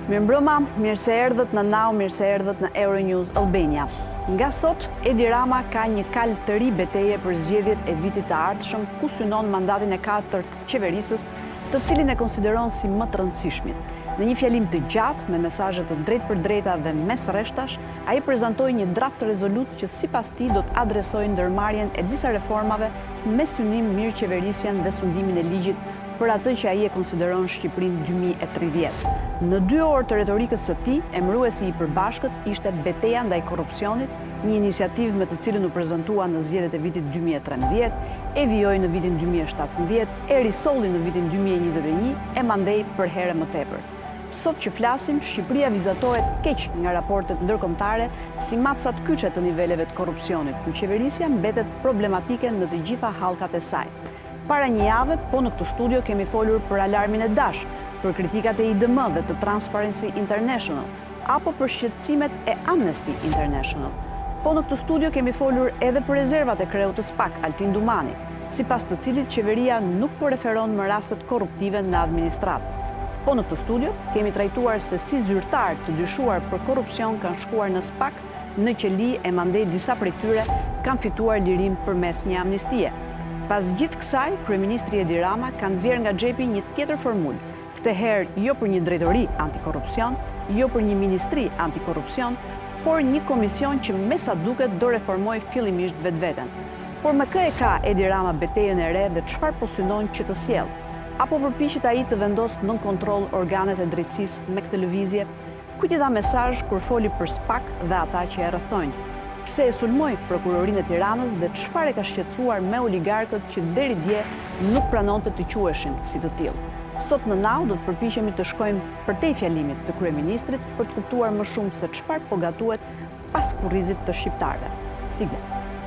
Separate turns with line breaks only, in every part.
Mirëmbrëma, mirë se erdhët në Now, mirë se erdhët në Euronews Albania. Nga sot, Edi Rama ka një kal të ri beteje për zgjedhjet e vitit të ardhshëm, ku synon mandatin e 4 të qeverisës, të cilin e konsideron si më të rëndësishmit. Në një fjalim të gjatë, me mesazhe të drejtpërdrejta dhe mes rreshtash, ai prezantoi një draft rezolut që sipas tij do të adresojë ndërmarrjen e disa reformave me synim mirëqeverisjen dhe sundimin e ligjit për atë që ai e konsideron Shqipërinë 2030. Në 2 orë të retorikës së tij, emëruesi i përbashkët ishte beteja ndaj korrupsionit, një iniciativë me të cilën u prezantua në zgjedhjet e vitit 2013, e vijoi në vitin 2017, e risolli në vitin 2021 e mandej për herë më tepër. Sot që flasim, Shqipëria vizatohet keq nga raportet ndërkombëtare si maca të kyçe të niveleve të korrupsionit, ku qeverisja mbetet problematike në të gjitha hallkat e saj. Para një jave, po në këtë studio kemi folur për alarmin e Dash, për kritikat e IDM dhe të Transparency International, apo për shqetësimet e Amnesty International. Po në këtë studio kemi folur edhe për rezervat e kreut të SPAK, Altin Dumani, sipas të cilit qeveria nuk po referon më rastet korruptive në administratë. Po në këtë studio kemi trajtuar se si zyrtar të dyshuar për korrupsion kanë shkuar në SPAK, në qeli e mandej disa prej tyre kanë fituar lirim përmes një amnistie. Pas gjithë kësaj, Kryeministri Edi Rama ka nxjerrë nga xhepi një tjetër formulë, këtë herë jo për një drejtori antikorrupsion, jo për një ministri antikorrupsion, por një komision që me sa duket do reformoj fillimisht vetveten. Por me kë e ka Edi Rama betejën e re dhe çfarë po synon që të sjellë? Apo përpiqet ai të vendosë nën kontroll organet e drejtësisë me këtë lëvizje? Kujt i dha mesazh kur foli për SPAK dhe ata që e rrethojnë? Pse e sulmoi prokurorinë e Tiranës dhe çfarë e ka shqetësuar me oligarkët që deri dje nuk pranonte të quheshin si të tillë. Sot në Now do të përpiqemi të shkojmë përtej fjalimit të kryeministrit për të kuptuar më shumë se çfarë po gatuhet pas kurrizit të shqiptarëve. Sigle.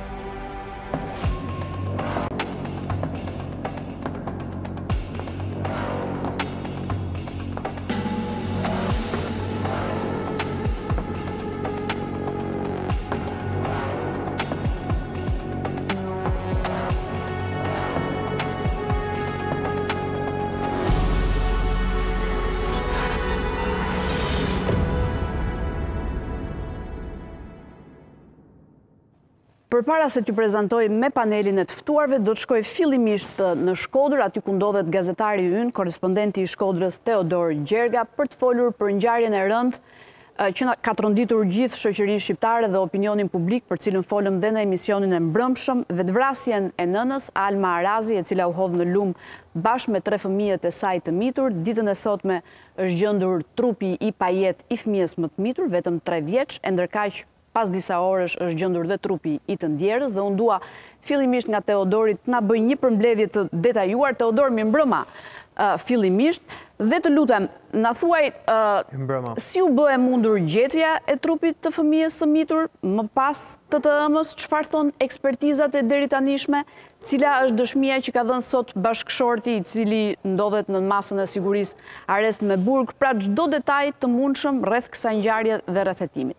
Përpara se t'ju prezantoj me panelin e të ftuarve, do të shkoj fillimisht në Shkodër, aty ku ndodhet gazetari ynë, korrespondenti i Shkodrës Teodor Gjerga, për të folur për ngjarjen e rëndë që ka tronditur gjithë shoqërinë shqiptare dhe opinionin publik, për cilën folëm dhe në emisionin e mbrëmshëm, vetvrasjen e nënës Alma Arazi, e cila u hodh në lum bashkë me 3 fëmijët e saj të mitur. Ditën e sotme është gjendur trupi i pajet i fëmijës më të mitur, vetëm 3 vjeç, e ndërkaq pas disa orësh është gjendur dhe trupi i të ndjerës, dhe unë dua fillimisht nga Teodori të na bëj një përmbledhje të detajuar. Teodor, mirëmbrëma fillimisht, dhe të lutem, na thuaj si u bë e mundur gjetja e trupit të fëmijës së mitur më pas TTM-s, çfarë thon ekspertizat e deri tanishme, cila është dëshmia që ka dhënë sot bashkëshorti i cili ndodhet në masën e sigurisë arrest me burg, pra çdo detaj të mundshëm rreth kësaj ngjarje dhe rreth hetimit.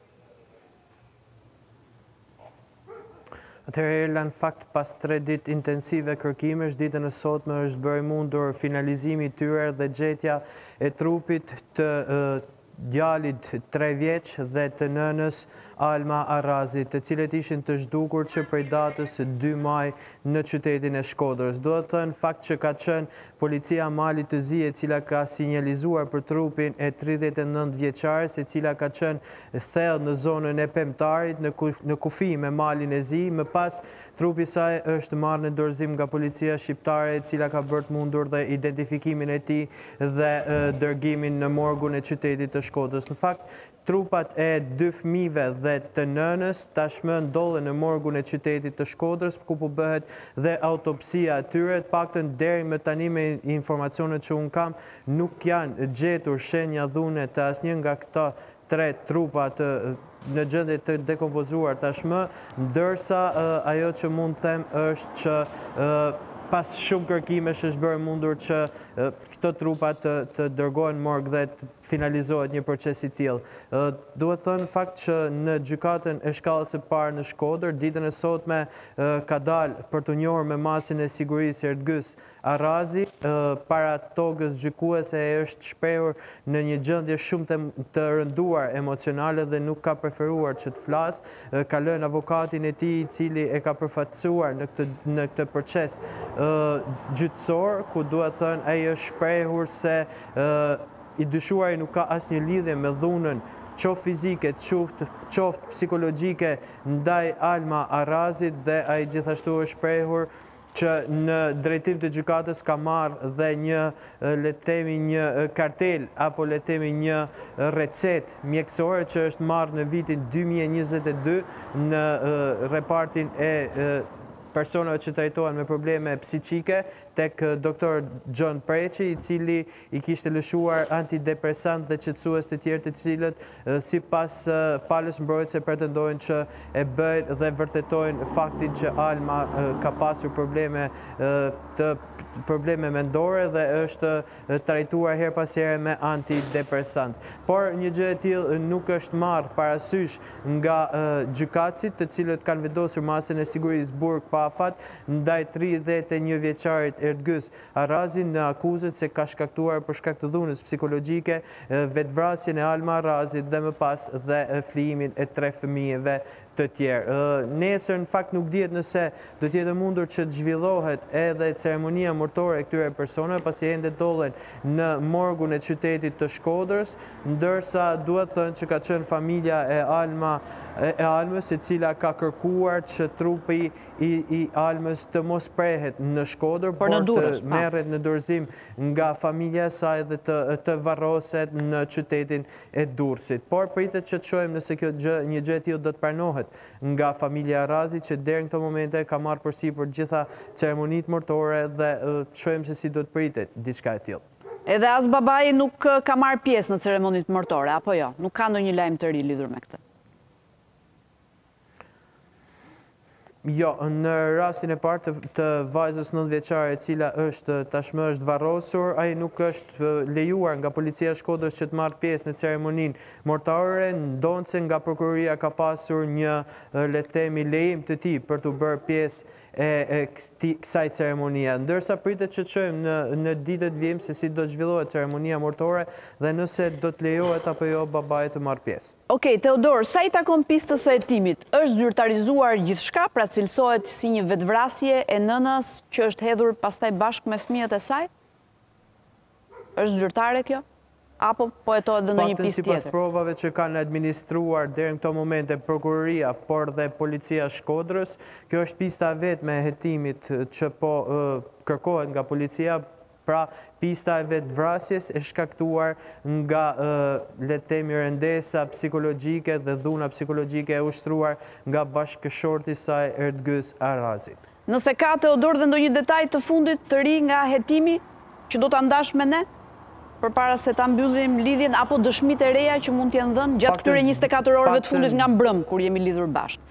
Atëherë, në fakt, pas 3 ditë intensive kërkimesh, ditën e sotme është bërë mundur finalizimi i tyre dhe gjetja e trupit të djalit 3 vjeç dhe të nënës Alma Arazi, të cilët ishin të zhdukur që prej datës 2 maj në qytetin e Shkodrës. Do të thënë fakt që ka qenë policia Malit të Zi, e cila ka sinjalizuar për trupin e 39 vjeçares, e cila ka qenë thellë në zonën e Pemtarit, në kufi me Malin e Zi. Më pas, trupi saj është marrë në dorëzim nga policia shqiptare, e cila ka bërë mundur dhe identifikimin e tij dhe dërgimin në morgun e qytetit të Shkodrës. Në fakt, trupat e 2 fëmijëve dhe të nënës tashmë ndodhen në morgun e qytetit të Shkodrës, ku po bëhet dhe autopsia e tyre. Të paktën deri më tani, me informacionet që unë kam, nuk janë gjetur shenja dhune të asnjë nga këta 3 trupa në gjendje të dekompozuar tashmë, ndërsa ajo që mund të them është që pas shumë kërkimesh është bërë mundur që këto trupa të dërgohen morg dhe të finalizohet një proces i tillë. Duhet thënë fakt që në gjykatën e shkallës së parë në Shkodër, ditën e sotme ka dalë për të njohur me masin e sigurisë Erdgys Arazi, para tokës gjykuese është shprehur në një gjendje shumë të rënduar emocionale dhe nuk ka preferuar që të flasë, ka lënë avokatin e tij i cili e ka përfaqësuar në këtë proces gjyqësor, ku duhet thënë ai është shprehur se i dyshuari nuk ka asnjë lidhje me dhunën qoftë fizike, qoftë psikologjike ndaj Alma Arazit, dhe ai gjithashtu është shprehur që në drejtim të gjykatës ka marrë dhe një, le të themi, një kartel apo le të themi një recetë mjekësore që është marrë në vitin 2022 në repartin e personave që trajtohen me probleme psiqike tek doktor John Preqi, i cili i kishte lëshuar antidepresant dhe qetësues të tjerë, të cilët sipas palës mbrojtëse pretendojnë që e bëjnë dhe vërtetojnë faktin që Alma ka pasur probleme mendore dhe është trajtuar her pas here me antidepresant. Por një gjë e tillë nuk është marrë parasysh nga gjykatësit, të cilët kanë vendosur masën e sigurisë burg pa afat ndaj 31 vjeçarit Erdgys Arazi në akuzën se ka shkaktuar për shkak të dhunës psikologjike vetvrasjen e Alma Arazit dhe më pas dhe flijimin e 3 fëmijëve të tjerë. Nesër në fakt nuk dihet nëse do të jetë mundur që të zhvillohet edhe ceremonia mortore e këtyre personave, pasi ende dollen në morgun e qytetit të Shkodrës, ndërsa duhet thënë që ka qenë familja e Almës, e cila ka kërkuar që trupi i Almës të mos prehet në Shkodër, por të merret në dorëzim nga familja e saj dhe të varroset në qytetin e Durrësit. Por pritet që të shohim nëse një gjë e tillë do të pranohet nga familja Arazi, që deri në këtë moment ka marrë përsipër gjitha ceremonitë mortore dhe të shohim se si do të pritet diçka e tillë.
Edhe as babai nuk ka marrë pjesë në ceremonitë mortore, apo jo? Nuk ka ndonjë lajm të ri lidhur me këtë?
Jo, në rastin e parë të vajzës 9 vjeçare, e cila tashmë është varrosur, ai nuk është lejuar nga policia e Shkodrës që të marrë pjesë në ceremoninë mortore, ndonse nga prokuroria ka pasur një, le të themi, lejim të tij për të bërë pjesë e kësaj ceremonia. Ndërsa pritet që të shohim në ditët vijim se si do të zhvillohet ceremonia mortore dhe nëse do të lejohet apo jo babait të marrë pjesë.
Okej, Teodor, sa i takon pistës së hetimit, është zyrtarizuar gjithçka, pra cilësohet si një vetvrasje e nënës që është hedhur pastaj bashkë me fëmijët e saj? Është zyrtare kjo? Apo po hetohet edhe në një pistë tjetër?
Sipas provave që kanë administruar deri në këto momente prokuroria, por dhe policia e Shkodrës, kjo është pista vetme e hetimit që po kërkohet nga policia. Pra, pista e vetvrasjes e shkaktuar nga, le të themi, rëndesa psikologjike dhe dhuna psikologjike e ushtruar nga bashkëshorti i saj Erdgys Arazi.
Nëse ka, Teodor, dhe ndonjë detaj të fundit të ri nga hetimi që do ta ndash me ne, përpara se ta mbyllim lidhjen, apo dëshmitë e reja që mund të jenë dhënë gjatë këtyre 24 orëve të fundit nga mbrëm, kur jemi lidhur bashkë?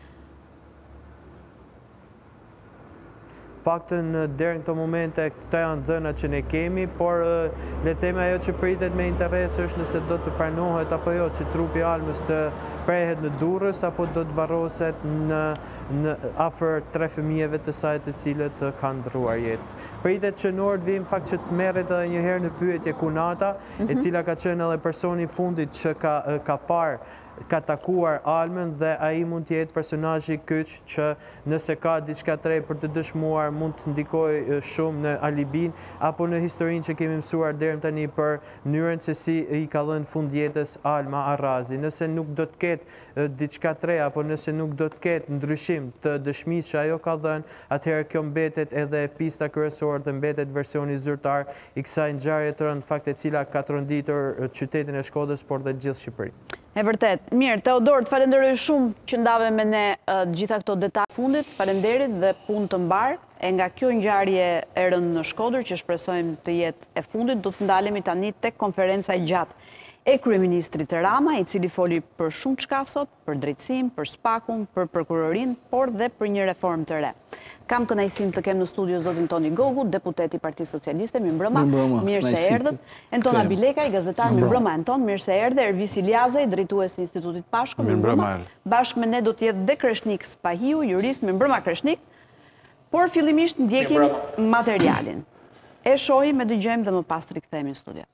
Faktën deri në këto momente këto janë dhënat që ne kemi, por le të themi ajo që pritet me interes është nëse do të pranohet apo jo që trupi i Almës të prehet në Durrës apo do të varroset në afër 3 fëmijëve të saj të cilët kanë ndruar jetë. Pritet që në orë të vijim fakt që të merret edhe një herë në pyetje Kunata, e cila ka qenë edhe personi i fundit që ka takuar Almën, dhe ai mund të jetë personazhi kyç që nëse ka diçka të re për të dëshmuar mund të ndikojë shumë në alibin apo në historinë që kemi mësuar deri tani për mënyrën se si i ka lënë fund jetës Alma Arazi. Nëse nuk do të ketë diçka të re apo nëse nuk do të ketë ndryshim të dëshmisë që ajo ka dhënë, atëherë kjo mbetet edhe pista kryesore dhe mbetet versioni zyrtar i kësaj ngjarje të rëndë, fakt e cila ka tronditur qytetin e Shkodrës, por dhe gjithë Shqipërinë.
E vërtet. Mirë, Teodor, të falenderoj shumë që ndave me ne gjitha këto detaj fundit, falenderit dhe punë të mbarë, e nga kjo ngjarje e rëndë në Shkodër, që shpresojmë të jetë e fundit, do të ndalemi tani tek konferenca e gjatë e kryeministrit Rama, i cili foli për shumë çka sot, për drejtësinë, për spakun, për prokurorinë, por dhe për një reformë të re. Kam kënaqësinë të kem në studio zotin Toni Gogu, deputet i Partisë Socialiste, mirëmbrëma. Mirë se erdhët. Entona Bilekaj, gazetar, mirëmbrëma Enton, mirë se erdhe. Ervis Iliazaj, drejtues i Institutit Pashko, mirëmbrëma. Bashkë me ne do të jetë dhe Kreshnik Spahiu, jurist, mirëmbrëma Kreshnik. Por fillimisht ndjekim materialin. E shohim, e dëgjojmë dhe më pas të rikthehemi në studio.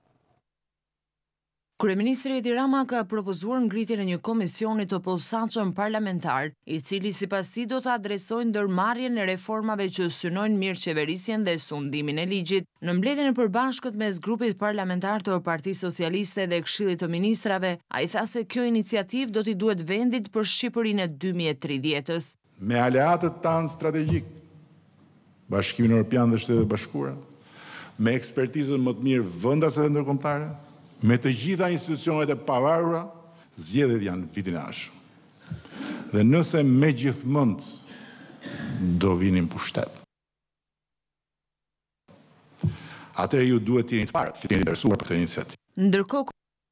Kryeministri Edi Rama ka propozuar ngritjen e një komisioni të posaçëm parlamentar, i cili sipas tij do të adresojë ndërmarrjen e reformave që synojnë mirëqeverisjen dhe sundimin e ligjit. Në mbledhjen e përbashkët mes grupit parlamentar të Partisë Socialiste dhe Këshillit të Ministrave, ai tha se kjo iniciativë do t'i duhet vendit për Shqipërinë e 2030-s.
Me aleatët tanë strategjik, Bashkimin Evropian dhe Shtetet Bashkuara, me ekspertizën më të mirë vendase dhe ndërkombëtare, me të gjitha institucionet e pavarura, zgjedhjet janë vitin e ardhshëm. Dhe nëse me gjithmonë do vinin pushtet, atëherë ju duhet të jeni të parë, të jeni interesuar për këtë iniciativë.
Ndërkohë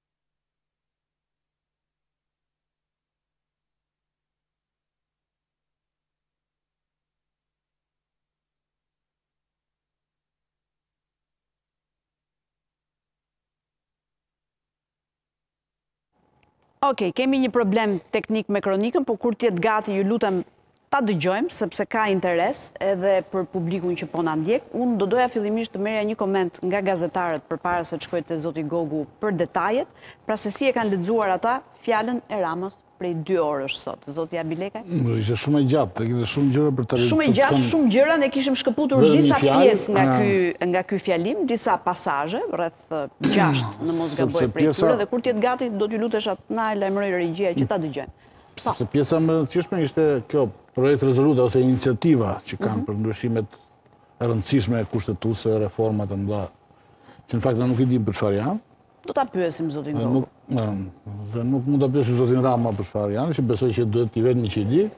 Okej, kemi një problem teknik me kronikën, por kur t'jetë gati ju lutem ta dëgjojmë, sepse ka interes edhe për publikun që po na ndjek. Unë do doja fillimisht të merrja një koment nga gazetarët përpara se të shkoj te zoti Gogu për detajet, pra se si e kanë lexuar ata fjalën e Ramës prej 2 orësh sot. Zoti Abilekaj?
Ishte shumë e gjatë, kishte shumë gjëra për të rritur.
Shumë e gjatë, shumë gjëra, ne kishim shkëputur disa pjesë nga ky fjalim, disa pasazhe, rreth 6 në mos gaboj prej tyre, dhe kur t'jetë gati do t'ju lutesh atë na e lajmëroj regjia që ta dëgjojmë.
Se pjesa më e rëndësishme ishte kjo projekt rezoluta ose iniciativa që kanë për ndryshimet e rëndësishme kushtetuese, reformat e mëdha, që në fakt nuk i dim për çfarë janë.
Do ta pyesim zotin Gogu.
Nuk mund ta pyesim zotin Rama për çfarë janë, që besoj që duhet t'i vetëm që i di.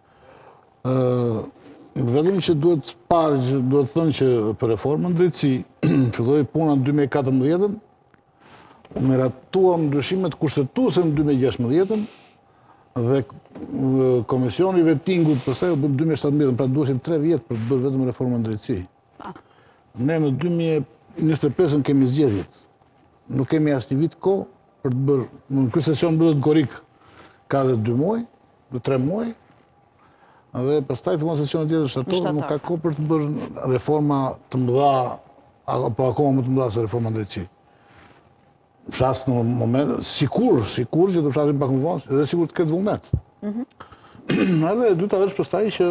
Vetëm që duhet thënë që për reformën drejtësi filloi puna në 2014, miratuam ndryshimet kushtetuese në 2016 dhe komisioni i vetingut pastaj u bë në 2017, pra duheshin 3 vjet për të bërë vetëm reformën drejtësi. Ne në 2025 kemi zgjedhjet. Nuk kemi asnjë vit kohë për të bërë. Në ky sesion bëhet gorik ka dhe 2 muaj, 3 muaj, dhe pastaj fillon sesioni tjetër shtator, nuk ka kohë për të bërë reforma të mëdha apo akoma më të mëdha se reforma drejtësi. Flas në moment, sikur që të flasim pak më vonë, edhe sikur të ketë vullnet. Edhe e dyta është pastaj që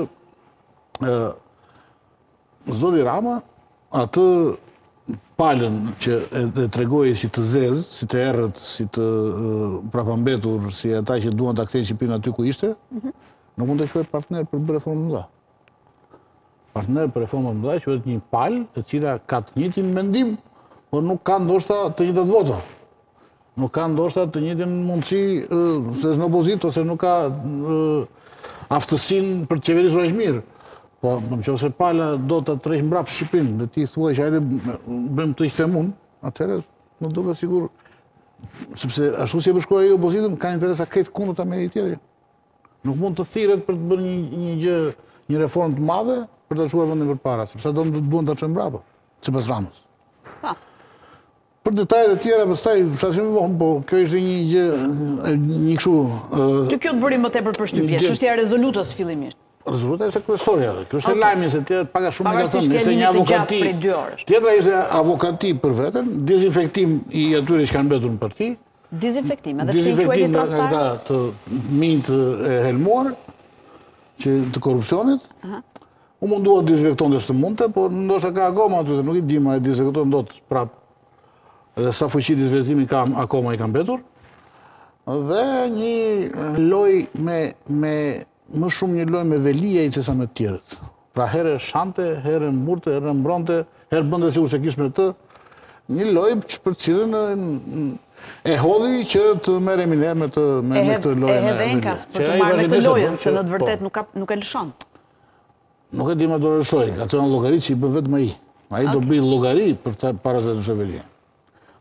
zoti Rama atë palën që e tregoi si të zezë, si të errët, si të prapambetur, si ata që duan ta kthejnë Shqipërinë aty ku ishte, nuk mund të quhet partner për bërë reforma më mëdha. Partner për reforma më mëdha quhet një palë e cila ka të njëjtin mendim, por nuk ka ndoshta të njëjtat vota. Nuk ka ndoshta të njëjtin mundësi se është në opozitë ose nuk ka aftësinë për të qeverisur aq mirë. Po, nëse pala do të tërheq mbrapa Shqipërinë, dhe ti thua që hajde bëjmë të them unë, atëherë më duket sigur, sepse ashtu si e bashkuar ai opozitën, ka interesa krejt kundërta me njëri tjetrin. Nuk mund të thirret për të bërë një reformë të madhe për të çuar vendin përpara, sepse do duan ta çojnë mbrapa, sipas Ramës. Për detajet e tjera pastaj flasim më vonë, po kjo ishte një gjë një kështu.
Ty kjo të bëri më tepër përshtypje, çështja e rezolutës fillimisht.
Rezoluta ishte kryesorja. Kjo ishte lajmi se tjetër paga shumë negativ, ishte një avokati. Tjetra ishte avokati për veten, dezinfektim i atyre që kanë mbetur në parti.
Dezinfektim, edhe pse i quajë
nga të minjt e helmuar të korrupsionit. U mundua të dezinfektonte ç'të mundte, por ndoshta ka akoma aty, nuk i di më e dezinfekton dot prap. Edhe sa fuqi dezinfektimi ka akoma i ka mbetur. Dhe një lojë me më shumë një lojë me velije i se sa me të tjerët. Pra herë shante, herë mburte, herë mbronte, herë bënte sikur se kishte me të. Një lojë për cilën e hodhi që të merremi ne me këtë lojë.
E hedhe enkas për të marrë me të lojën, se në të vërtet nuk e lëshon.
Nuk e di me do lëshoj, ato janë llogari që i bën vetëm ai. Ai do bëj llogari për para se të lëshoj velije.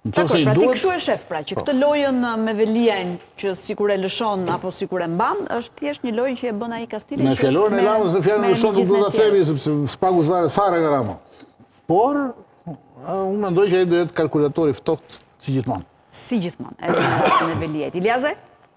Dakor, pra ti kështu e shef, pra, që këtë lojën me Veliajn, që sikur e lëshon apo sikur e mban, është thjesht një lojë që e bën ai Kastile.
Me fjalorën e Ramës në fjalën e lëshon nuk do ta themi sepse s'pagus varet fare nga Rama. Por unë mendoj që ai do jetë kalkulatori ftohtë si gjithmonë.
Si gjithmonë, edhe në rastin e Veliajt. Iliaze?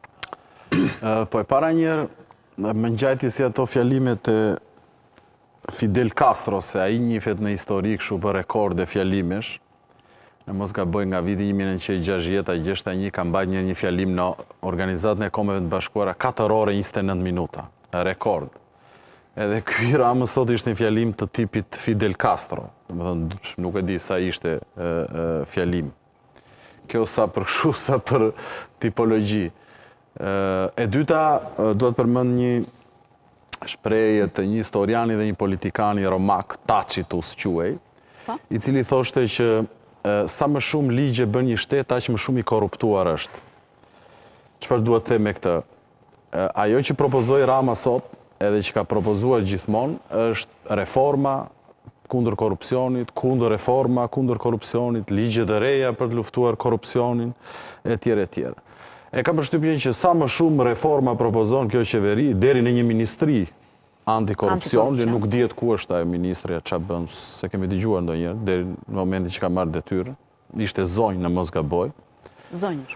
Po e para njerë, më ngjajti si ato fjalimet e Fidel Castro, se ai njifet në histori kështu për rekorde fjalimesh. Në mos gaboj nga viti 1960-61 ka mbajtur një fjalim në Organizatën e Kombeve të Bashkuara 4 orë 29 minuta. Rekord. Edhe ky Rama sot ishte një fjalim të tipit Fidel Castro. Domethënë nuk e di sa ishte fjalim. Kjo sa për kështu, sa për tipologji. E dyta, duhet përmend një shprehje të një historiani dhe një politikani romak, Tacitus quhej, i cili thoshte që sa më shumë ligje bën një shtet, aq më shumë i korruptuar është. Çfarë duhet të them me këtë? Ajo që propozoi Rama sot, edhe që ka propozuar gjithmonë, është reforma kundër korrupsionit, kundër reforma kundër korrupsionit, ligje të reja për të luftuar korrupsionin, etj. etj. E kam përshtypjen që sa më shumë reforma propozon kjo qeveri, deri në një ministri antikorrupsion, që nuk dihet ku është ajo ministrja, çfarë bën, se kemi dëgjuar ndonjëherë deri në momentin që ka marrë detyrë. Ishte zonjë në mos gaboj.
Zonjë.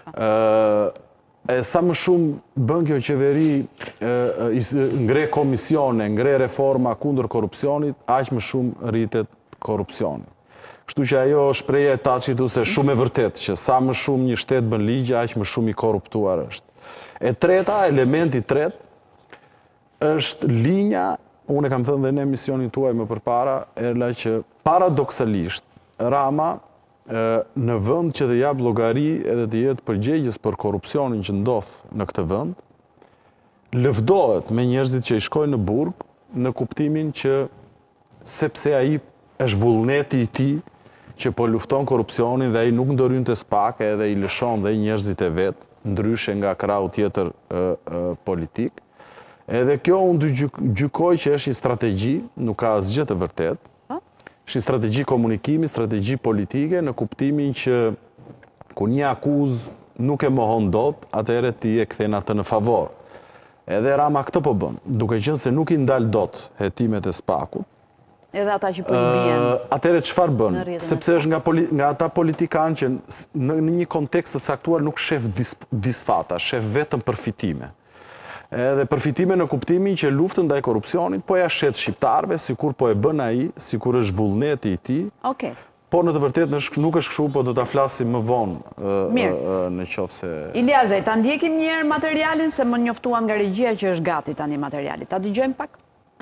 E sa më shumë bën kjo qeveri, ngre komisione, ngre reforma kundër korrupsionit, aq më shumë rritet korrupsioni. Kështu që ajo shprehja e Tacitus është shumë e vërtetë, që sa më shumë një shtet bën ligje, aq më shumë i korruptuar është. E treta, elementi i tretë, është linja, unë e kam thënë dhe në emisionin tuaj më përpara, erla që paradoksalisht Rama në vend që të jap llogari edhe të jetë përgjegjës për korrupsionin që ndodh në këtë vend, lëvdohet me njerëzit që i shkojnë në burg në kuptimin që sepse ai është vullneti i tij që po lufton korrupsionin dhe ai nuk ndorynte spak edhe i lëshon dhe njerëzit e vet, ndryshe nga krau tjetër politik. Edhe kjo unë gjykoj që është një strategji, nuk ka asgjë të vërtet, është një strategji komunikimi, strategji politike, në kuptimin që ku një akuz nuk e mohon dot, atëherë ti e kthen atë në favor. Edhe Rama këtë po bën, duke qenë se nuk i ndal dot hetimet e spakut.
Edhe ata që po i bien.
Atëherë çfarë bën? Sepse është nga ata politikanë që në një kontekst të saktuar nuk shef disfata, shef vetëm përfitime. Edhe përfitime në kuptimin që luftën ndaj korrupsionit po ja shet shqiptarëve, sikur po e bën ai, sikur është vullneti i tij.
Okej.
Po në të vërtetë nuk është kështu, po do ta flasim më vonë në qoftë se
Iliaze, ta ndjekim një herë materialin se më njoftuan nga regjia që është gati tani materiali. Ta dëgjojmë pak.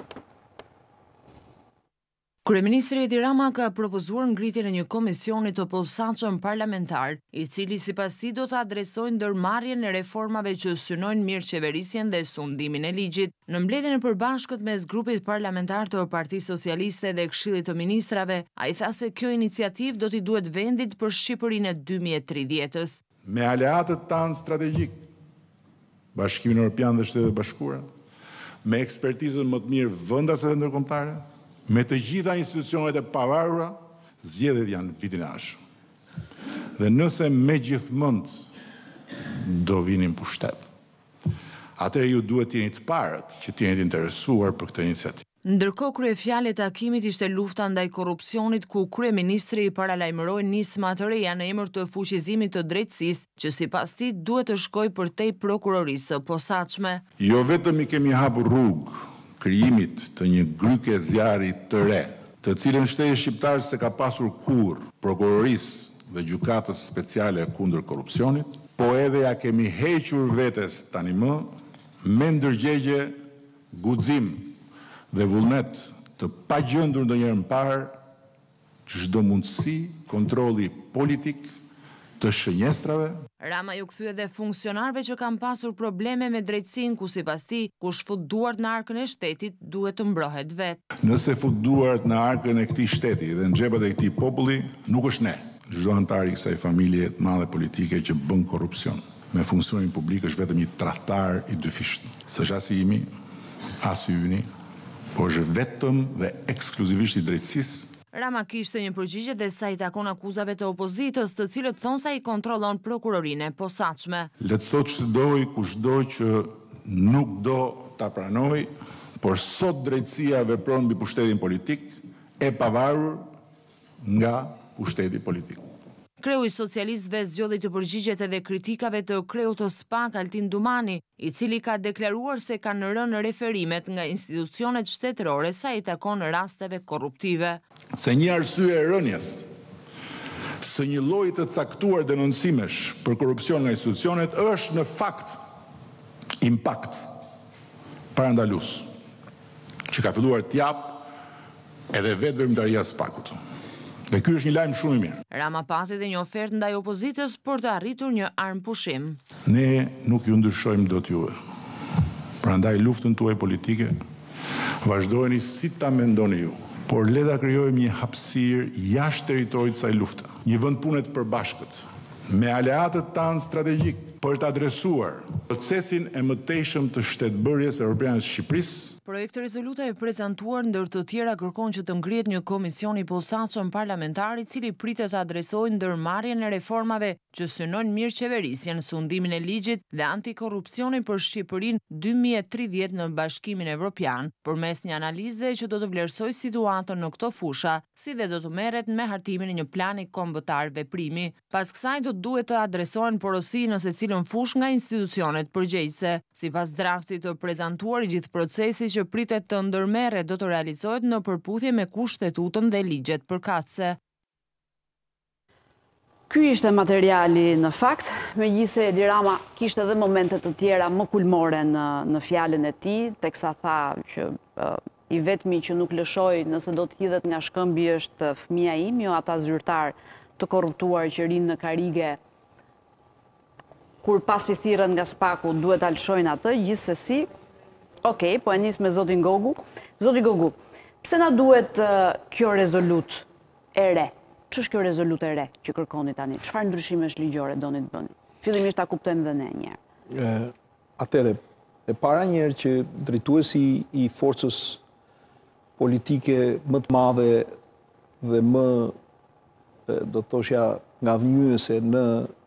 Kryeministri Edi Rama ka propozuar ngritjen e një komisioni të posaçëm parlamentar, i cili sipas tij do të adresojë ndërmarrjen e reformave që synojnë mirëqeverisjen dhe sundimin e ligjit. Në mbledhjen e përbashkët mes grupit parlamentar të Partisë Socialiste dhe Këshillit të Ministrave, ai tha se kjo iniciativë do t'i duhet vendit për Shqipërinë e 2030-s.
Me aleatët tanë strategjik, Bashkimin Evropian dhe Shtetet e Bashkuara, me ekspertizën më të mirë vendase dhe ndërkombëtare, me të gjitha institucionet e pavarura, zgjedhjet janë vitin e ardhshëm. Dhe nëse me gjithmonë do vinin pushtet, atëherë ju duhet të jeni të parët që të jeni të interesuar për këtë iniciativë.
Ndërkohë kryefjala e takimit ishte lufta ndaj korrupsionit, ku kryeministri i paralajmëroi nisma të reja në emër të fuqizimit të drejtësisë, që sipas tij duhet të shkojë përtej prokurorisë së posaçme.
Jo vetëm i kemi hapur rrugë krijimit të një gryke zjarri të re, të cilën shteti shqiptar se ka pasur kurrë prokurorisë dhe gjykatës speciale kundër korrupsionit, po edhe ja kemi hequr vetes tani më me ndërgjegje, guxim dhe vullnet të pagjendur ndonjëherë më parë çdo mundësi kontrolli politik të shënjestrave.
Rama ju kthye edhe funksionarëve që kanë pasur probleme me drejtësinë, ku sipas tij kush fut duart në arkën e shtetit duhet të mbrohet vetë.
Nëse fut duart në arkën e këtij shteti dhe në xhepat e këtij populli, nuk është ne, çdo antar i kësaj familje të madhe politike që bën korrupsion. Me funksionin publik është vetëm një tradhtar i dyfishtë. S'është as i imi, as i yni, por është vetëm dhe ekskluzivisht i drejtësisë.
Rama kishte një përgjigje dhe sa i takon akuzave të opozitës, të cilët thonë sa i kontrollon prokurorinë e posaçme.
Le të thotë çdoi kushdo që nuk do ta pranoj, por sot drejtësia vepron mbi pushtetin politik e pavarur nga pushteti politik.
Kreu i socialistëve zgjodhi të përgjigjet edhe kritikave të kreut të SPAK Altin Dumani, i cili ka deklaruar se kanë rënë referimet nga institucionet shtetërore sa i takon rasteve korruptive.
Se një arsye e rënjes së një lloji të caktuar denoncimesh për korrupsion nga institucionet është në fakt impakt parandalues që ka filluar të jap edhe vetë veprimtaria e SPAK-ut. Dhe ky është një lajm shumë i mirë.
Rama pati dhe një ofertë ndaj opozitës për të arritur një armë pushim.
Ne nuk ju ndryshojmë dot juve. Prandaj luftën tuaj politike vazhdojeni si ta mendoni ju, por le ta krijojmë një hapësirë jashtë territorit të kësaj lufte. Një vend pune të përbashkët me aleatët tanë strategjik për të adresuar procesin e mëtejshëm të shtetbërjes europiane të Shqipërisë.
Projekti rezoluta e prezantuar ndër të tjera kërkon që të ngrihet një komision i posaçëm parlamentar i cili pritet të adresojë ndërmarrjen e reformave që synojnë mirëqeverisjen, sundimin e ligjit dhe antikorrupsionin për Shqipërinë 2030 në Bashkimin Evropian, përmes një analize që do të vlerësojë situatën në këto fusha, si dhe do të merret me hartimin e një plani kombëtar veprimi. Pas kësaj do duhet të adresohen porosi në secilën fushë nga institucionet përgjegjëse. Sipas draftit të prezantuar, i gjithë procesi që pritet të ndërmerret do të realizohet në përputhje me Kushtetutën dhe ligjet përkatëse.
Ky ishte materiali në fakt, megjithëse Edi Rama kishte edhe momente të tjera më kulmore në fjalën e tij, teksa tha që i vetmi që nuk lëshoj nëse do të hidhet nga shkëmbi është fëmia im, jo ata zyrtar të korruptuar që rinë në karige, kur pasi thirrën nga SPAK-u duhet ta lëshojnë atë, gjithsesi. Okej, po e nis me zotin Gogu. Zoti Gogu, pse na duhet kjo rezolut e re? Ç'është kjo rezolut e re që kërkoni tani? Çfarë ndryshimesh ligjore doni të bëni? Fillimisht ta kuptojmë dhe ne një herë.
Atëre, e para një herë që drejtuesi i forcës politike më të madhe dhe më do të thoshja nga vënjyese në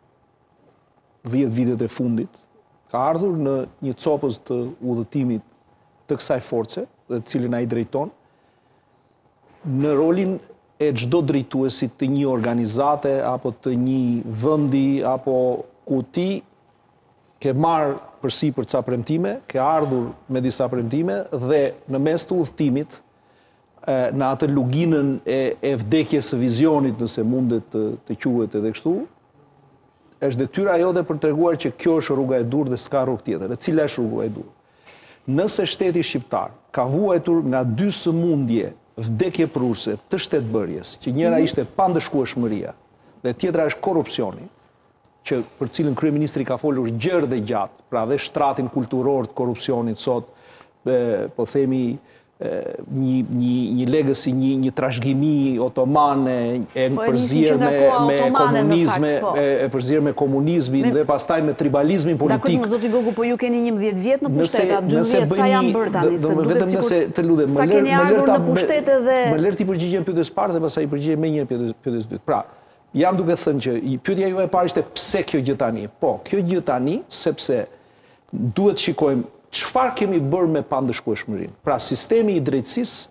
10 vitet e fundit, ka ardhur në një copës të udhëtimit të kësaj force, dhe cilin ai drejton, në rolin e çdo drejtuesit të një organizate, apo të një vendi, apo ku ti ke marrë përsipër ca premtime, ke ardhur me disa premtime, dhe në mes të udhëtimit, në atë luginën e vdekjes së vizionit, nëse mundet të quhet edhe kështu, është detyra jote për treguar që kjo është rruga e dur dhe s'ka rrugë tjetër. E cila është rruga e dur? Nëse shteti shqiptar ka vuajtur nga 2 sëmundje vdekje prurse të shtetbërjes, që njëra ishte pandëshkueshmëria dhe tjetra është korrupsioni, që për cilën kryeministri ka folur gjerë dhe gjatë, pra dhe shtratin kulturor të korrupsionit sot, po themi një legacy, një trashëgimi otomane e përzirë me komunizme, e përzirë me komunizmin dhe pastaj me tribalizmin politik.
Dakor, zoti Gogu, po ju keni 11 vjet në pushtet, 12 sa janë bërë tani, se
vetëm nëse të lutem,
sa keni ardhur në pushtet edhe
më lër ti përgjigjem pyetjes parë dhe pastaj përgjigjem më një herë pyetjes dytë. Pra, jam duke thënë që pyetja juaj e parë ishte pse kjo gjë tani? Po, kjo gjë tani sepse duhet shikojmë çfarë kemi bërë me pandëshkueshmërinë. Pra, sistemi i drejtësisë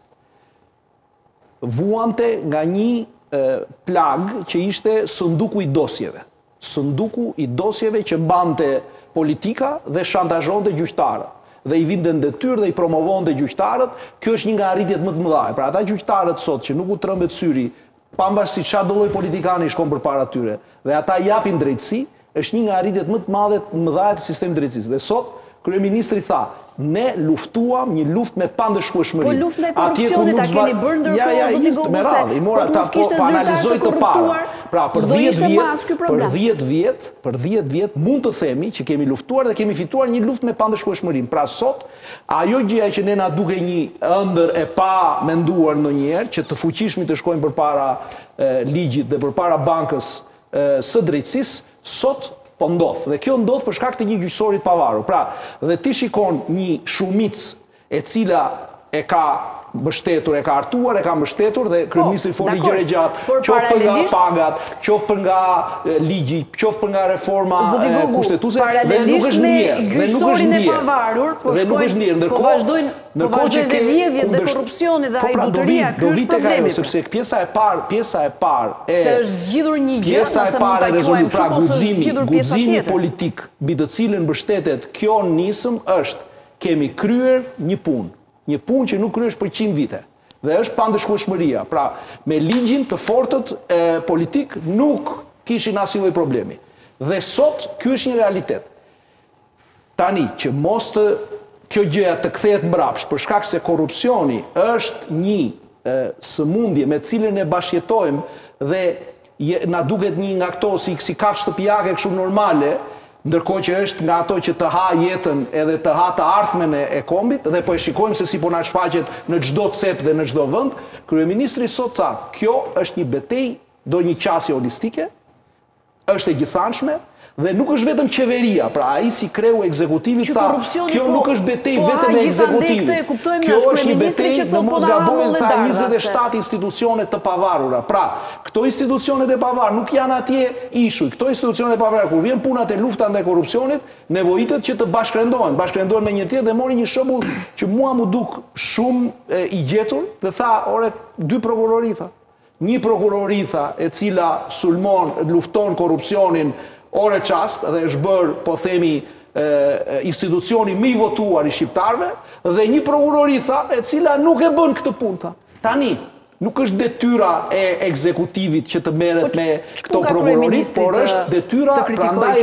vuante nga një plag që ishte sunduku i dosjeve. Sunduku i dosjeve që mbante politika dhe shantazhonte gjyqtarët. Dhe i vinte në detyrë dhe i promovonte gjyqtarët. Kjo është një nga arritjet më të mëdha. Pra, ata gjyqtarët sot që nuk u trembet syri, pavarësisht çfarë do lloj politikani shkon përpara tyre, dhe ata japin drejtësi, është një nga arritjet më të mëdha të sistemit drejtësisë. Dhe sot kryeministri tha, ne luftuam një luftë me pandëshkueshmëri.
Po luftën e korrupsionit a keni bërë ndërkohë, zoti Gogu,
me radhë, i mora ta po analizoj të parë. Pra, për 10 vjet mund të themi që kemi luftuar dhe kemi fituar një luftë me pandëshkueshmërinë. Pra sot, ajo gjëja që ne na duke një ëndër e pa menduar ndonjëherë, që të fuqishmi të shkojmë përpara ligjit dhe përpara bankës së drejtësisë, sot po ndodh. Dhe kjo ndodh për shkak të një gjyqësori të pavarur. Pra, dhe ti shikon një shumicë e cila e ka mbështetur, e ka artuar, e ka mbështetur dhe kryeministri foli gjëre gjatë, qoftë për nga pagat, qoftë për nga ligji, qoftë për nga reforma kushtetuese, dhe nuk është mirë, dhe nuk është mirë,
po vazhdojnë dhe vjedhjet dhe korrupsioni dhe hajdutëria, ky është problemi.
Sepse pjesa e parë
se është zgjidhur një gjë, nëse mund ta quajmë kështu, ose është zgjidhur pjesa tjetër.
Politik mbi të cilën mbështetet kjo nisëm është kemi kryer një punë që nuk kryesh për 100 vite. Dhe është pandëshkueshmëria. Pra, me ligjin të fortët politik nuk kishin asnjë lloj problemi. Dhe sot ky është një realitet. Tani që mos të kjo gjëja të kthehet mbrapsht për shkak se korrupsioni është një sëmundje me cilën e bashkëjetojmë dhe na duket një nga këto si kafshë shtëpiake kështu normale, ndërkohë që është nga ato që të ha jetën edhe të ha të ardhmen e kombit, dhe po e shikojmë se si po na shfaqet në çdo cep dhe në çdo vend. Kryeministri sot tha, kjo është një betejë, do një qasje holistike, është e gjithanshme, dhe nuk është vetëm qeveria, pra ai si kreu ekzekutivit tha, kjo nuk është betejë vetëm e ekzekutivit. Kjo është një betejë dhe mos gabojmë tha 27 institucione të pavarura. Pra, këto institucionet e pavarura nuk janë atje ishuj. Këto institucionet e pavarura kur vjen puna te lufta ndaj korrupsionit, nevojitet që të bashkërendohen me njëri tjetrin, dhe mori një shembull që mua mu duk shumë i gjetur dhe tha, ore, 2 prokurori tha. Një prokurori tha e cila sulmon, lufton korrupsionin ore qast dhe është bërë, po themi, institucioni më i votuar i shqiptarëve, dhe një prokurori tha e cila nuk e bën këtë punë tha. Tani, nuk është detyra e ekzekutivit që të merret me këto prokurori, por është detyra prandaj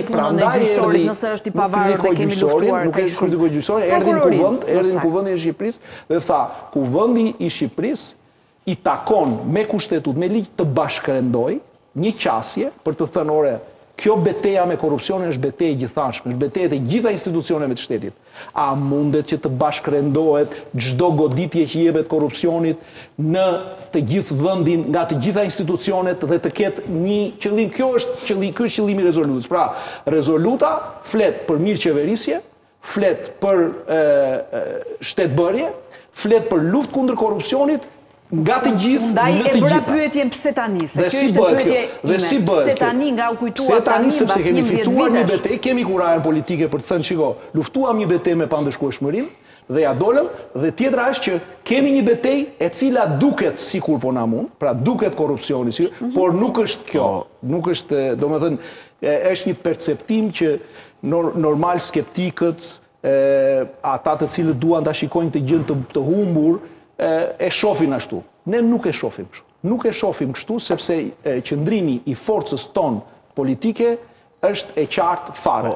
erdhi
nëse është i pavarur dhe kemi luftuar
nuk është kritikoj gjyqësor, erdhi në kuvendin e Shqipërisë dhe tha, kuvendi i Shqipërisë i takon me kushtetut, me ligj të bashkërendoj një qasje për të thënë ore, kjo betejë me korrupsionin është betejë gjithanshme, është betejë e gjitha institucioneve të shtetit. A mundet që të bashkërendohet çdo goditje që jepet korrupsionit në të gjithë vendin, nga të gjitha institucionet dhe të ketë një qëllim? Kjo është qëllimi i rezolutës. Pra, rezoluta flet për mirëqeverisje, flet për shtetbërje, flet për luftë kundër korrupsionit, nga të gjithë në të gjitha.
Ndaj e bëra pyetjen pse tani, se kjo ishte pyetje ime. Pse tani nga u kujtuar tani
sepse
mbas 11
kemi fituar një
vitesh.
betejë, kemi kurajën politike për të thënë, shiko, luftuam një betejë me pandëshkueshmërinë dhe ja dolëm, dhe tjetra është që kemi një betejë e cila duket sikur po na mund, pra duket korrupsioni, por nuk është kjo, nuk është, domethënë, është një perceptim që normal skeptikët, ata të cilët duan ta shikojnë të gjën të humbur, e shohin ashtu. Ne nuk e shohim kështu. Nuk e shohim kështu sepse qëndrimi i forcës tonë politike është e qartë fare.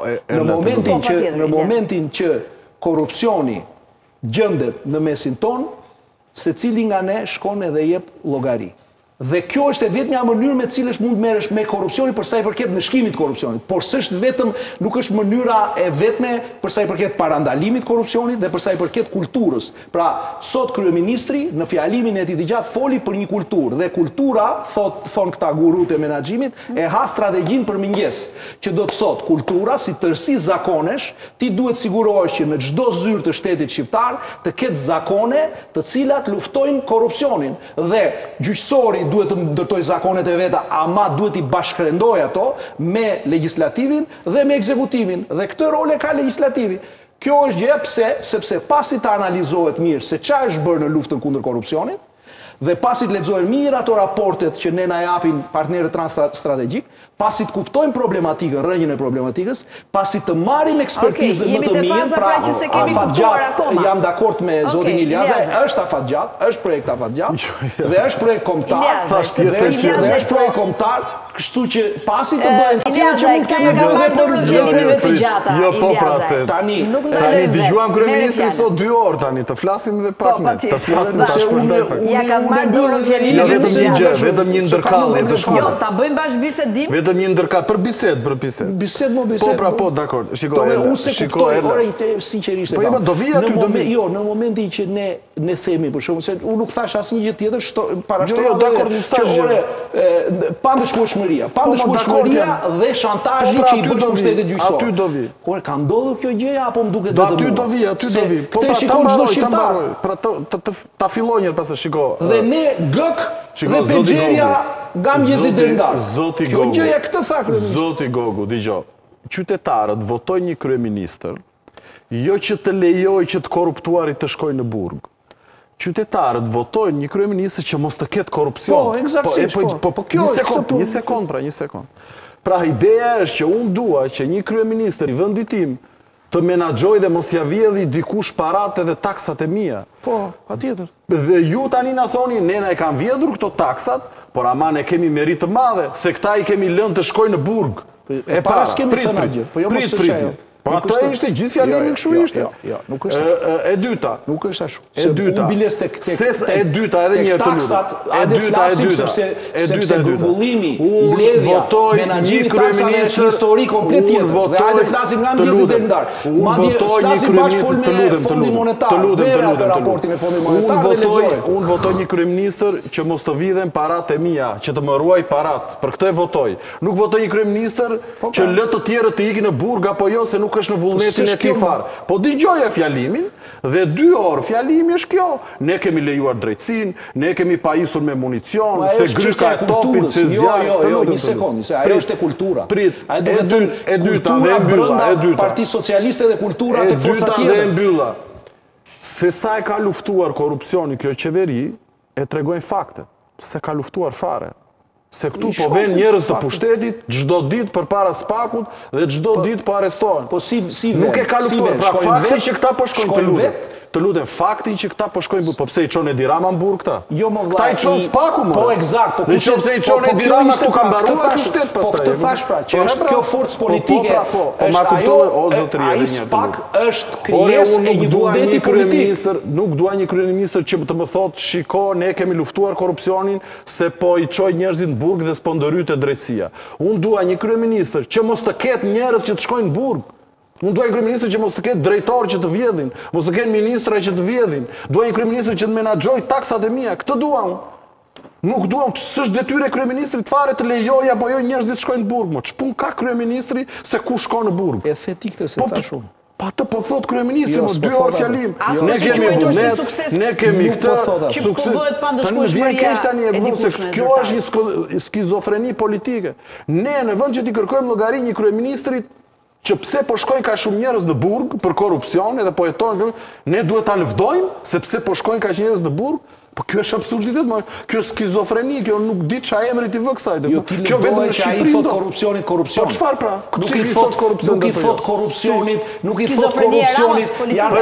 Në momentin që korrupsioni gjendet në mesin tonë, secili nga ne shkon edhe jep llogari. Dhe kjo është e vetmja mënyrë me cilësh mund merresh me korrupsionin për sa i përket ndëshkimit të korrupsionit, por s'është vetëm, nuk është mënyra e vetme për sa i përket parandalimit të korrupsionit dhe për sa i përket kulturës. Pra, sot kryeministri në fjalimin e tij të gjatë foli për një kulturë, dhe kultura, thon këta gurut e menaxhimit, e ha strategjinë për mëngjes, që do të thotë kultura si tërësi zakonesh, ti duhet sigurohesh që në çdo zyrë të shtetit shqiptar të ketë zakone të cilat luftojnë korrupsionin, dhe gjyqësori duhet të ndërtoj zakonet e veta, ama duhet i bashkërendoj ato me legislatimin dhe me ekzekutivin. Dhe këtë role ka legislativi. Kjo është gjë pse, sepse pasi të analizohet mirë se çfarë është bërë në luftën kundër korrupsionit, dhe pasi të lexohen mirë ato raportet që ne na japin partnerët strategjik, pasi të kuptojmë problematikën, rrënjën e problematikës, pasi të marrim ekspertizën më të mirë, pra afatgjat, jam dakord me zotin Iliazaj, është afatgjat, është projekt afatgjat, dhe është projekt kombëtar, dhe është projekt kombëtar, kështu që pasi të bëhen tjetër që mund të kemi
Jo, po pra se. Tani dëgjuam kryeministrin sot 2 orë tani, të flasim dhe pak ne, të flasim ta shpërndajmë.
Ja kanë marrë dorën fjalimin.
Jo vetëm një gjë, vetëm një ndërkallje të shkurtër.
Jo, ta bëjmë bashkë bisedim.
Vetëm një ndërkallje për bisedë.
Bisedë.
Po pra po, dakord. Shikoj.
Sinqerisht.
Po jemi do vi aty do vi.
Jo, në momentin që ne themi për shkakun se unë nuk thash asnjë gjë tjetër, parashtroj.
Jo, dakord, në stazh.
Pandëshkueshmëria dhe shantazhi që i bën pushtetit gjyqësor.
vi.
Por, ka ndodhur kjo gjëja, apo më duket
Do
vetëm
aty
mua?
do vi, aty do vi. Po
Këtë
pra,
shikon çdo shqiptar.
mbaroj. Pra ta filloj njërë pas e shiko.
Dhe ne gëk dhe
Zoti
pexheria
Gogu.
nga mëngjesi deri në darkë.
Zoti
Kjo
Gogu.
gjëja këtë tha kryeministri.
Zoti Gogu, dëgjoj. Qytetarët votojnë një kryeministër, jo që të lejoj që të korruptuarit të shkojnë në burg. Qytetarët votojnë një kryeministër që mos të ketë korrupsion.
Po, eksaktësisht, po. Po, kjo është këtë punë.
Një sekond. Pra, ideja është që unë dua që një kryeministër i vendit tim të menaxhoj dhe mos t'ja vjedhi dikush parat edhe taksat e mia.
Po, patjetër.
Dhe ju tani na thoni, nena e kanë vjedhur këto taksat, por ama ne kemi merit të madhe, se këta i kemi lënë të shkojnë në burg.
E para s'kemi thënë gjë, po jo mos është ajo.
Po ato ishte gjithë fjalimi kështu ishte.
Jo, nuk është ashtu.
E dyta.
Nuk është ashtu.
E dyta. E dyta edhe një herë të
taksat,
e dyta,
sepse grumbullimi, mbledhja, menaxhimi taksave është një histori komplet tjetër. Dhe hajde flasim nga mëngjesi deri në darkë. Madje flasim bashkë me Fondin Monetar. Merë atë raportin e Fondit Monetar dhe lexoj.
Unë votoj një kryeministër që mos të vidhen paratë e mia, që të më ruaj paratë. Për këtë e votoj. Nuk votoj një kryeministër që lë të tjerë të ikin në burg apo jo, se nuk është në vullnetin e tij fare. Po dëgjoja fjalimin dhe 2 orë fjalimi është kjo. Ne kemi lejuar drejtësinë, ne kemi pajisur me municion, se gryka e topit, se zjarri.
Jo, një sekondë, se ajo është e kultura.
E dyta dhe e mbylla,
Parti Socialiste dhe kultura të forca tjetër.
Dhe e mbylla. Se sa e ka luftuar korrupsioni kjo qeveri, e tregojnë fakte. Se ka luftuar fare. Se këtu po vjen njerëz të pushtetit çdo ditë përpara spakut dhe çdo ditë po arrestohen.
Po si
nuk e ka luftuar, pra fakti që këta po shkojnë të lutem. Të lutem, faktin që këta po shkojnë, po pse i çon Edi Rama në burg këta?
Jo më vllai.
Këta i çon spaku më.
Po eksakt, po
kush se i çon Edi Rama këtu ka mbaruar ky shtet pastaj.
Po këtë thash pra, që është kjo forcë politike.
Është ajo, o zotëri edhe një.
Ai spak është krijesë e një vullneti politik.
Nuk dua një kryeministër që të më thotë, shiko, ne kemi luftuar korrupsionin se po i çoj njerëzit në burg dhe s'po ndërhyte drejtësia. Unë dua një kryeministër që mos të ketë njerëz që të shkojnë në burg. Unë duaj një kryeministër që mos të ketë drejtor që të vjedhin, mos të ketë ministra që të vjedhin. Duaj një kryeministër që të menaxhoj taksat e mia. Këtë dua unë. Nuk dua, s'është detyrë e kryeministrit fare të lejojë apo jo njerëzit të shkojnë në burg. Mo ç'pun ka kryeministri se ku shkon në burg?
E the ti këtë se thash unë.
Pa të po thot kryeministri, mo 2 orë fjalim. Ne kemi vullnet, ne kemi këtë sukses. Tani vjen keq tani e bën se kjo është një skizofreni politike. Ne në vend që ti kërkojmë llogari një kryeministrit që pse po shkojnë ka shumë njerëz në burg për korrupsion edhe po jetojnë, ne duhet ta lëvdojmë se pse po shkojnë kaq njerëz në burg. Po kjo është absurditet, kjo është skizofreni, kjo nuk di çfarë emri ti vë kësaj.
Kjo vetëm në Shqipëri thot korrupsionit, korrupsion.
Po çfarë pra?
Nuk i thot korrupsionit, nuk i thot korrupsionit.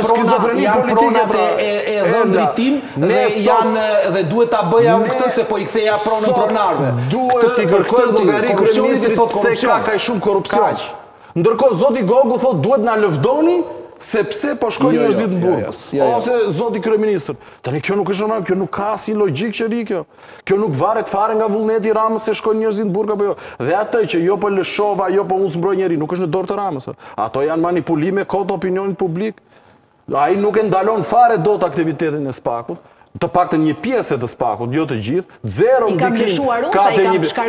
Janë pronat e dhëndrit tim dhe janë dhe duhet ta bëja unë këtë se po i ktheja pronën pronarëve.
Duhet i kërkojë llogari kryeministrit pse ka kaq shumë korrupsion. Ndërkohë zoti Gogu thot duhet na lëvdoni sepse po shkojnë njerëzit në burg. Ose zoti kryeministër. Tani kjo nuk është normal, kjo nuk ka asnjë logjik çeri kjo. Kjo nuk varet fare nga vullneti i Ramës se shkojnë njerëzit në burg apo jo. Dhe atë që jo po lëshova, jo po unë zmbroj njerëj, nuk është në dorë të Ramës. Ato janë manipulime kod opinionit publik. Ai nuk e ndalon fare dot aktivitetin e spakut. Të paktën një pjesë të spakut, jo të gjithë, zero ndikim ka te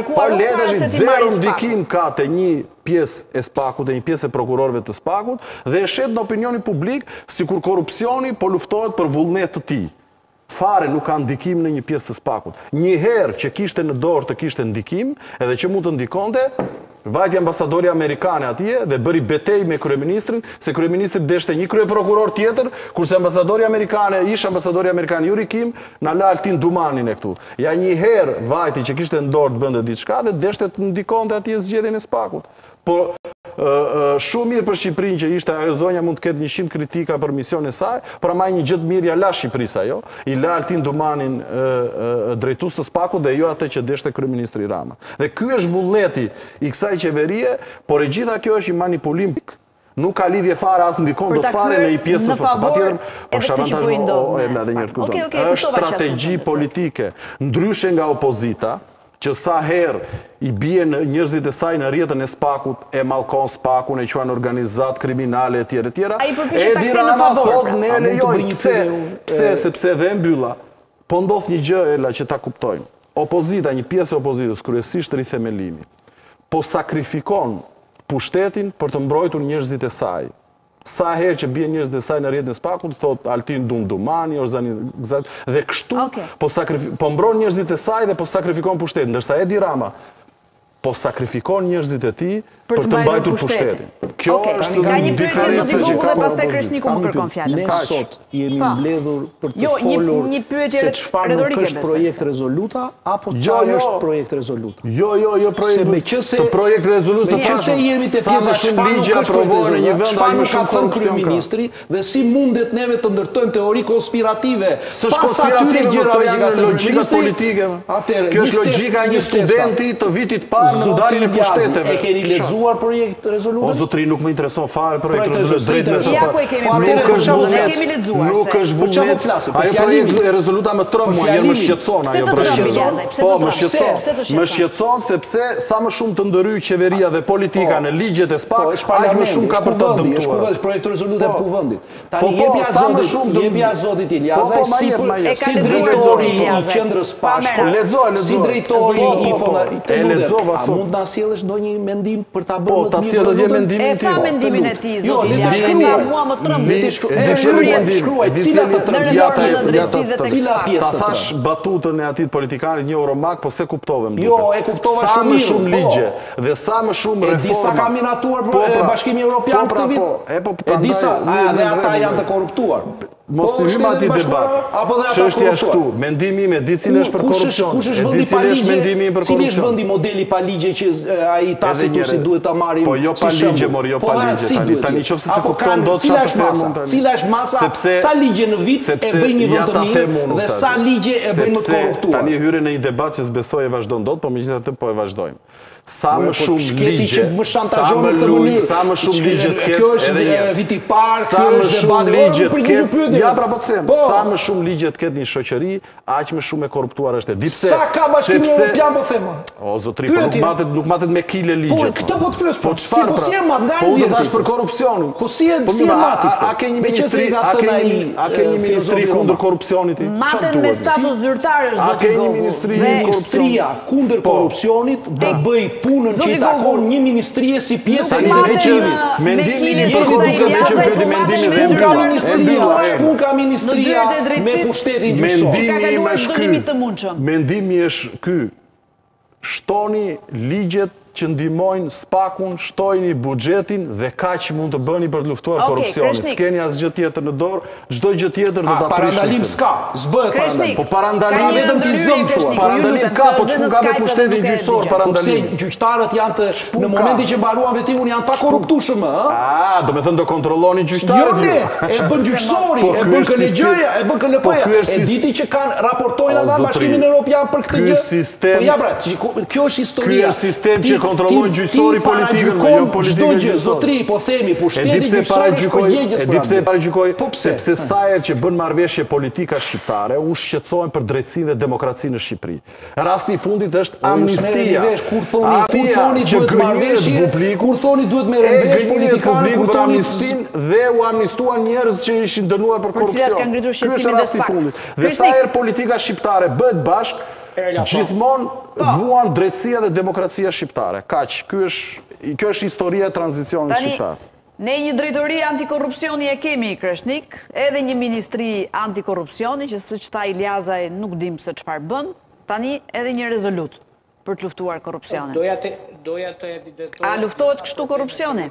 një pjesë e spakut, e një pjesë e prokurorëve të spakut, dhe e shet në opinionin publik sikur korrupsioni po luftohet për vullnet të tij. Fare nuk ka ndikim në një pjesë të spakut. Një herë që kishte në dorë të kishte ndikim, edhe që mund të ndikonte, vajti ambasadori amerikane atje dhe bëri betej me kryeministrin, se kryeministri deshte një kryeprokuror tjetër, kurse ambasadori amerikane, ish ambasadori amerikan Yuri Kim, na la Altin Dumanin e këtu. Ja një herë vajti që kishte në dorë të bënte diçka dhe deshte të ndikonte atje zgjedhjen e spakut. Po shumë mirë për Shqipërinë që ishte ajo zonja mund të ketë 100 kritika për misionin e saj, por ama një gjë të mirë ja la Shqipërisë ajo, i la Altin Dumanin drejtues të spakut dhe jo atë që deshte kryeministri Rama. Dhe ky është vullneti i kësaj qeverie, por e gjitha kjo është i manipulim. Nuk ka lidhje fare as ndikon do fare në një pjesë të spakut. Patjetër, po shavantazh është strategji politike, ndryshe nga opozita, që sa herë i bie njerëzit e saj në rrjetën e spakut, e mallkon spakun, e quajnë organizat kriminale etj. Edi Rama thot ne lejojmë. Pse? Sepse dhe mbylla. Po ndodh një gjë Ela që ta kuptojmë. Opozita, një pjesë e opozitës, kryesisht rithemelimi, po sakrifikon pushtetin për të mbrojtur njerëzit e saj. Sa herë që bie njerëzit e saj në rrjetin e Spakut, thot Altin Dumdumani, Orzani Gzat, dhe kështu po mbron njerëzit e saj dhe po sakrifikon pushtetin, ndërsa Edi Rama po sakrifikon njerëzit e tij për të mbajtur pushtetin. Kjo është
një pyetje zoti Bugu dhe pastaj Kreshniku më kërkon fjalën.
Ne sot jemi mbledhur për të folur se çfarë nuk është projekt rezoluta apo çfarë është projekt rezoluta.
Jo, projekt rezoluta të
fashë jemi te pjesa shumë ligje aprovuar në një vend ai më shumë thënë kryeministri dhe si mundet neve të ndërtojmë teori konspirative.
S'është konspirative gjëra janë logjika politike. Kjo është logjika e një studenti të vitit parë në ndaljen e pushteteve.
E keni lexuar projekt rezoluta?
O zotri, nuk më intereson fare projekt rezoluta.
Ja ku e kemi lexuar.
Nuk është vullnet. Ajo projekt e rezoluta më 3 muaj janë më shqetëson ajo projekt. Po, më shqetëson sepse sa më shumë të ndërhyj qeveria dhe politika në ligjet e SPAK, aq më shumë ka për të dëmtuar.
Është projekt rezoluta e kuvendit. Tani jepja zotit Iliazaj si drejtori i qendrës PASH, si drejtori i a mund na sjellësh ndonjë mendim për ta bërë
më të mirë? Po, ta sjellë mendimin tim.
E fa mendimin e tij,
jo, le të shkruaj mua më 13. Shkruaj cilat të 13, cila pjesë të 13.
Ta thash batutën e atit politikanit një Euromak, po se kuptove më duket.
Jo, e kuptova shumë mirë.
Sa më shumë ligje dhe sa më shumë reforma.
E disa ka minatuar Bashkimi Evropian këtë vit. E disa, dhe ata janë të korruptuar.
Mos të hyjmë atij debat. Çështja është këtu. Mendimi im e di cili është për korrupsion.
Kush është vendi pa ligje? Mendimi im për korrupsion. Cili është vendi modeli pa ligje që ai Tacitus duhet ta marrim?
Po jo pa ligje, jo pa ligje. Tani nëse se kupton dot çfarë të them tani.
Cila është masa? Sa ligje në vit e bën një vend të mirë dhe sa ligje e bën më të korruptuar?
Tani hyre në një debat që s'besoj e vazhdon dot, po megjithatë po e vazhdojmë. Sa më shumë ligje, sa më shumë ligje të ketë,
kjo është viti parë,
sa më shumë ligje të ketë, ja pra po të them, sa më shumë ligje të ketë një shoqëri, aq më shumë e korruptuar është. Di pse?
Sa ka Bashkimi Evropian po them?
O zotri, nuk matet me kile ligje.
Po këtë po të fyes, po si e mat nga nxjerrja?
Po dash për korrupsionin.
Po si e mat këtë?
A ke një ministri, a ke një ministri kundër korrupsionit?
Maten me status zyrtar është zoti Gogu.
Ministria kundër korrupsionit do bëj punën që i takon një ministrie si pjesë e ekzekutivit.
Mendimin e korrupsionit që pyeti mendimin dhe
shpun ka ministria me pushtetin gjyqësor.
Mendimi është ky. Shtoni ligjet që ndihmojnë SPAK-un, shtojni buxhetin dhe kaq mund të bëni për të luftuar korrupsionin. S'keni asgjë tjetër në dorë, çdo gjë tjetër do ta prishni.
Parandalim s'ka, s'bëhet parandalim.
Po parandalim vetëm ti zëm thua. Parandalim ka, po çu ka me pushtetin gjyqësor parandalim.
Pse gjyqtarët janë të në momentin që mbaruan vetikun janë pa korruptueshëm, ë?
Do të thënë do kontrolloni gjyqtarët ju.
E bën gjyqësori, e bën KLG-ja, e bën KLP-ja. E diti që kanë raportojnë ata Bashkimin Evropian për këtë gjë. Po ja bre, kjo është historia.
Ky sistem që kontrollojnë gjyqësori politikën, jo politikën gjyqësore.
Zotri, po themi, pushteti gjyqësor është përgjegjës për
atë. E di pse paragjykoj? Sepse sa herë që bën marrëveshje politika shqiptare, u shqetësohen për drejtsinë dhe demokracinë në Shqipëri. Rasti i fundit është amnistia.
Kur thoni duhet marrëveshje, kur thoni duhet merrë vesh politikanë, kur
thoni amnistin dhe u amnistuan njerëz që ishin dënuar për korrupsion. Ky është rasti i fundit. Dhe sa herë politika shqiptare bëhet bashkë, gjithmonë vuan drejtësia dhe demokracia shqiptare. Kaq, kjo është historia e tranzicionit shqiptar.
Ne një drejtori antikorrupsioni e kemi, Kreshnik, edhe një ministri antikorrupsioni, që siç tha Iliazaj nuk dim se çfarë bën, tani edhe një rezolut për të luftuar korrupsionin.
Doja të evidentoj.
A luftohet kështu korrupsioni?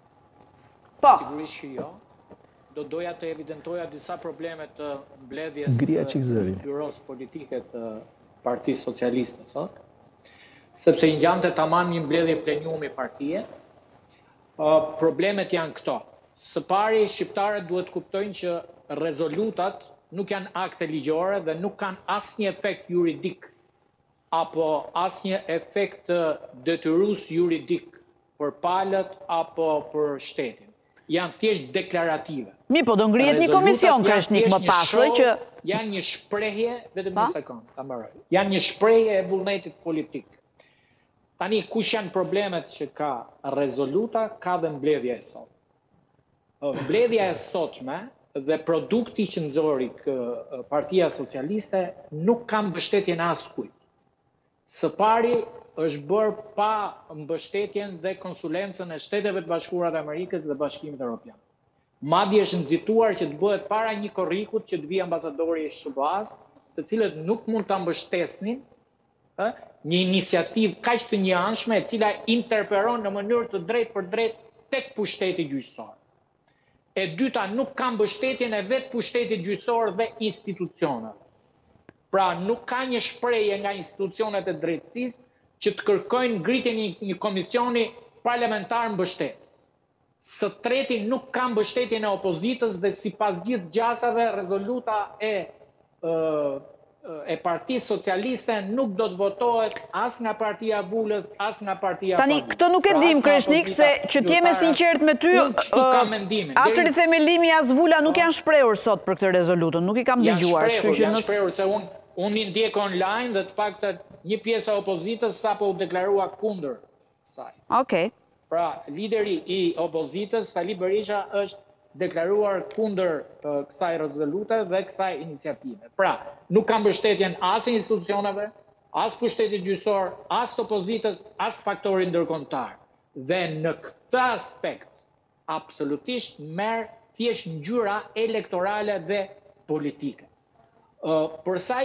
Po.
Sigurisht që jo. Doja të evidentoja disa probleme të mbledhjes së byros politike të Partisë Socialiste, sot, sepse i ngjante tamam një mbledhje plenumi partie. Problemet janë këto. Së pari, shqiptarët duhet kuptojnë që rezolutat nuk janë akte ligjore dhe nuk kanë asnjë efekt juridik apo asnjë efekt detyrues juridik për palët apo për shtetin. Janë thjesht deklarative.
Mi, po do ngrihet një komision, Kreshnik, më pasoj që...
Janë një shprehje, vetëm një sekond, ta mbaroj. Janë një shprehje e vullnetit politik. Tani, kush janë problemet që ka rezoluta, ka dhe mbledhja e sot. Mbledhja e sotme dhe produkti që nxori Partia Socialiste nuk ka mbështetjen e askujt. Së pari, është bërë pa mbështetjen dhe konsulencën e Shteteve të Bashkuara të Amerikës dhe Bashkimit Evropian. Madje është nxituar që të bëhet para një korrikut që të vijë ambasadori i SBA-s, të cilët nuk mund ta mbështesnin një iniciativë kaq të njëanshme e cila interferon në mënyrë të drejtë për drejtë tek pushteti gjyqësor. E dyta, nuk ka mbështetjen e vetë pushtetit gjyqësor dhe institucioneve. Pra, nuk ka një shprehje nga institucionet e drejtësisë që të kërkojnë ngritjen e një komisioni parlamentar mbështetës. Së treti, nuk ka mbështetjen e opozitës dhe sipas gjithë gjasave rezoluta e Partisë Socialiste nuk do të votohet as nga Partia e Vulës, as nga Partia e
Tani, këtë nuk e dim, Kreshnik, se që t'jeme sinqert me ty, as rithemelimi, as Vula nuk janë shprehur sot për këtë rezolutën, nuk i kam dëgjuar.
Janë shprehur, se unë i ndjek online dhe të paktën një pjesë e opozitës sapo u deklarua kundër saj.
Okej.
Pra, lideri i opozitës, Sali Berisha, është deklaruar kundër kësaj rezolute dhe kësaj iniciative. Pra, nuk ka mbështetjen as institucioneve, as pushtetit gjyqësor, as të opozitës, as faktorit ndërkombëtar. Dhe në këtë aspekt, absolutisht merr thjesht ngjyra elektorale dhe politike. Për sa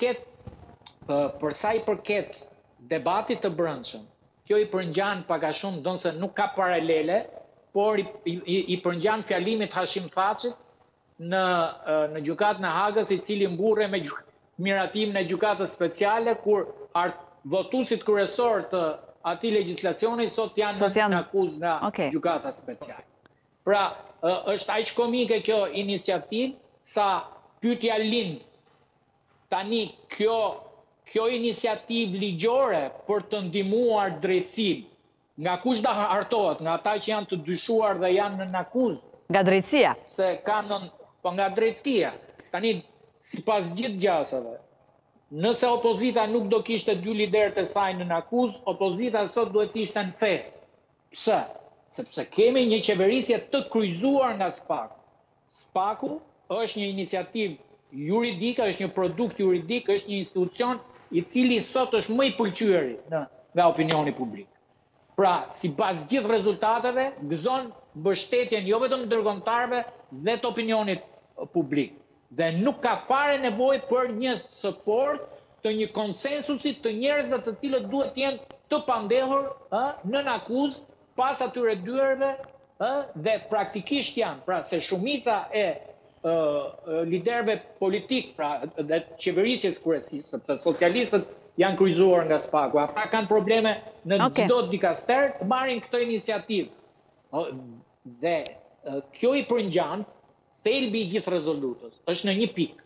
i përket debatit të brendshëm, kjo i përngjan pak a shumë, donse nuk ka paralele, por i përngjan fjalimit Hashim Thachit në gjykatën e Hagës, i cili mburre me miratimin e gjykatës speciale, kur votuesit kryesor të atij legjislacioni sot janë në akuzë nga gjykata speciale. Pra, është aq komike kjo iniciativë sa pyetja lind. Tani kjo iniciativë ligjore për të ndihmuar drejtësinë, nga kush da hartohet, nga ata që janë të dyshuar dhe janë në akuzë.
Nga drejtësia?
Se kanën, po nga drejtësia. Tani, sipas gjithë gjasave, nëse opozita nuk do kishte dy liderët e saj në akuzë, opozita sot duhet ishte në festë. Pse? Sepse kemi një qeverisje të kryqëzuar nga SPAK-u. SPAK-u është një iniciativë juridike, është një produkt juridik, është një institucion i cili sot është më i pëlqyeri nga opinioni publik. Pra, sipas gjithë rezultateve, gëzon mbështetjen jo vetëm ndërkombëtarëve dhe të opinionit publik. Dhe nuk ka fare nevojë për një support të një konsensusi të njerëzve të cilët duhet të jenë të pandehur në akuzë pas atyre dyerve dhe praktikisht janë, pra se shumica e liderëve politik, pra dhe qeverisjes kryesisë, sepse socialistët janë kryqëzuar nga SPAK-u. Ata kanë probleme në çdo dikaster të marrin këtë iniciativë. Dhe kjo i përngjan thelbi i gjithë rezolutës. Është në një pikë.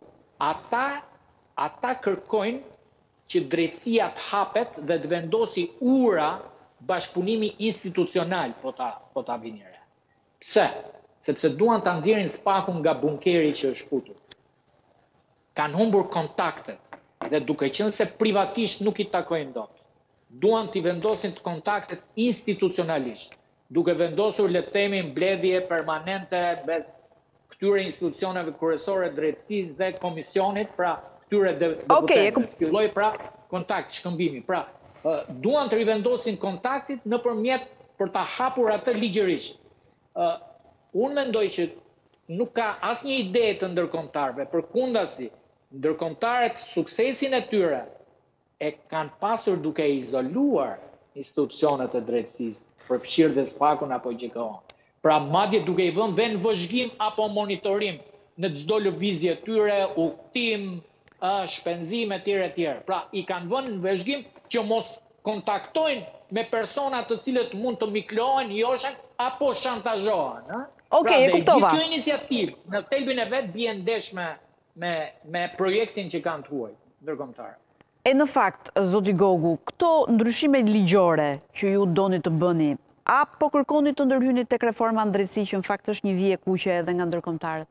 Ata kërkojnë që drejtësia të hapet dhe të vendosi ura bashkëpunimi institucional po ta vini re. Pse? Sepse duan ta nxjerrin SPAK-un nga bunkeri që është futur. Kanë humbur kontaktet dhe duke qenë se privatisht nuk i takojnë dot. Duan t'i vendosin të kontaktet institucionalisht, duke vendosur, le të themi, mbledhje permanente mes këtyre institucioneve kryesore drejtësisë dhe komisionit, pra këtyre deputetëve. Filloi pra kontakt, shkëmbimi. Pra, duan të rivendosin kontaktit nëpërmjet për ta hapur atë ligjërisht. Unë mendoj që nuk ka asnjë ide të ndërkombëtarëve, përkundasi, ndërkombëtarët suksesin e tyre e kanë pasur duke izoluar institucionet e drejtësisë, përfshirë dhe SPAK-un apo GKO-n. Pra madje duke i vënë në vëzhgim apo monitorim në çdo lëvizje tyre, udhtim, shpenzim etj. Pra i kanë vënë në vëzhgim që mos kontaktojnë me persona të cilët mund të miklohen, joshen apo shantazhohen.
Okej, e kuptova.
Kjo iniciativë në thelbin e vet bie ndesh me projektin që kanë të huaj ndërkombëtar.
E në fakt, zoti Gogu, këto ndryshime ligjore që ju doni të bëni, apo kërkoni të ndërhyni tek reforma në drejtësi që në fakt është një vije kuqe edhe nga ndërkombëtarët?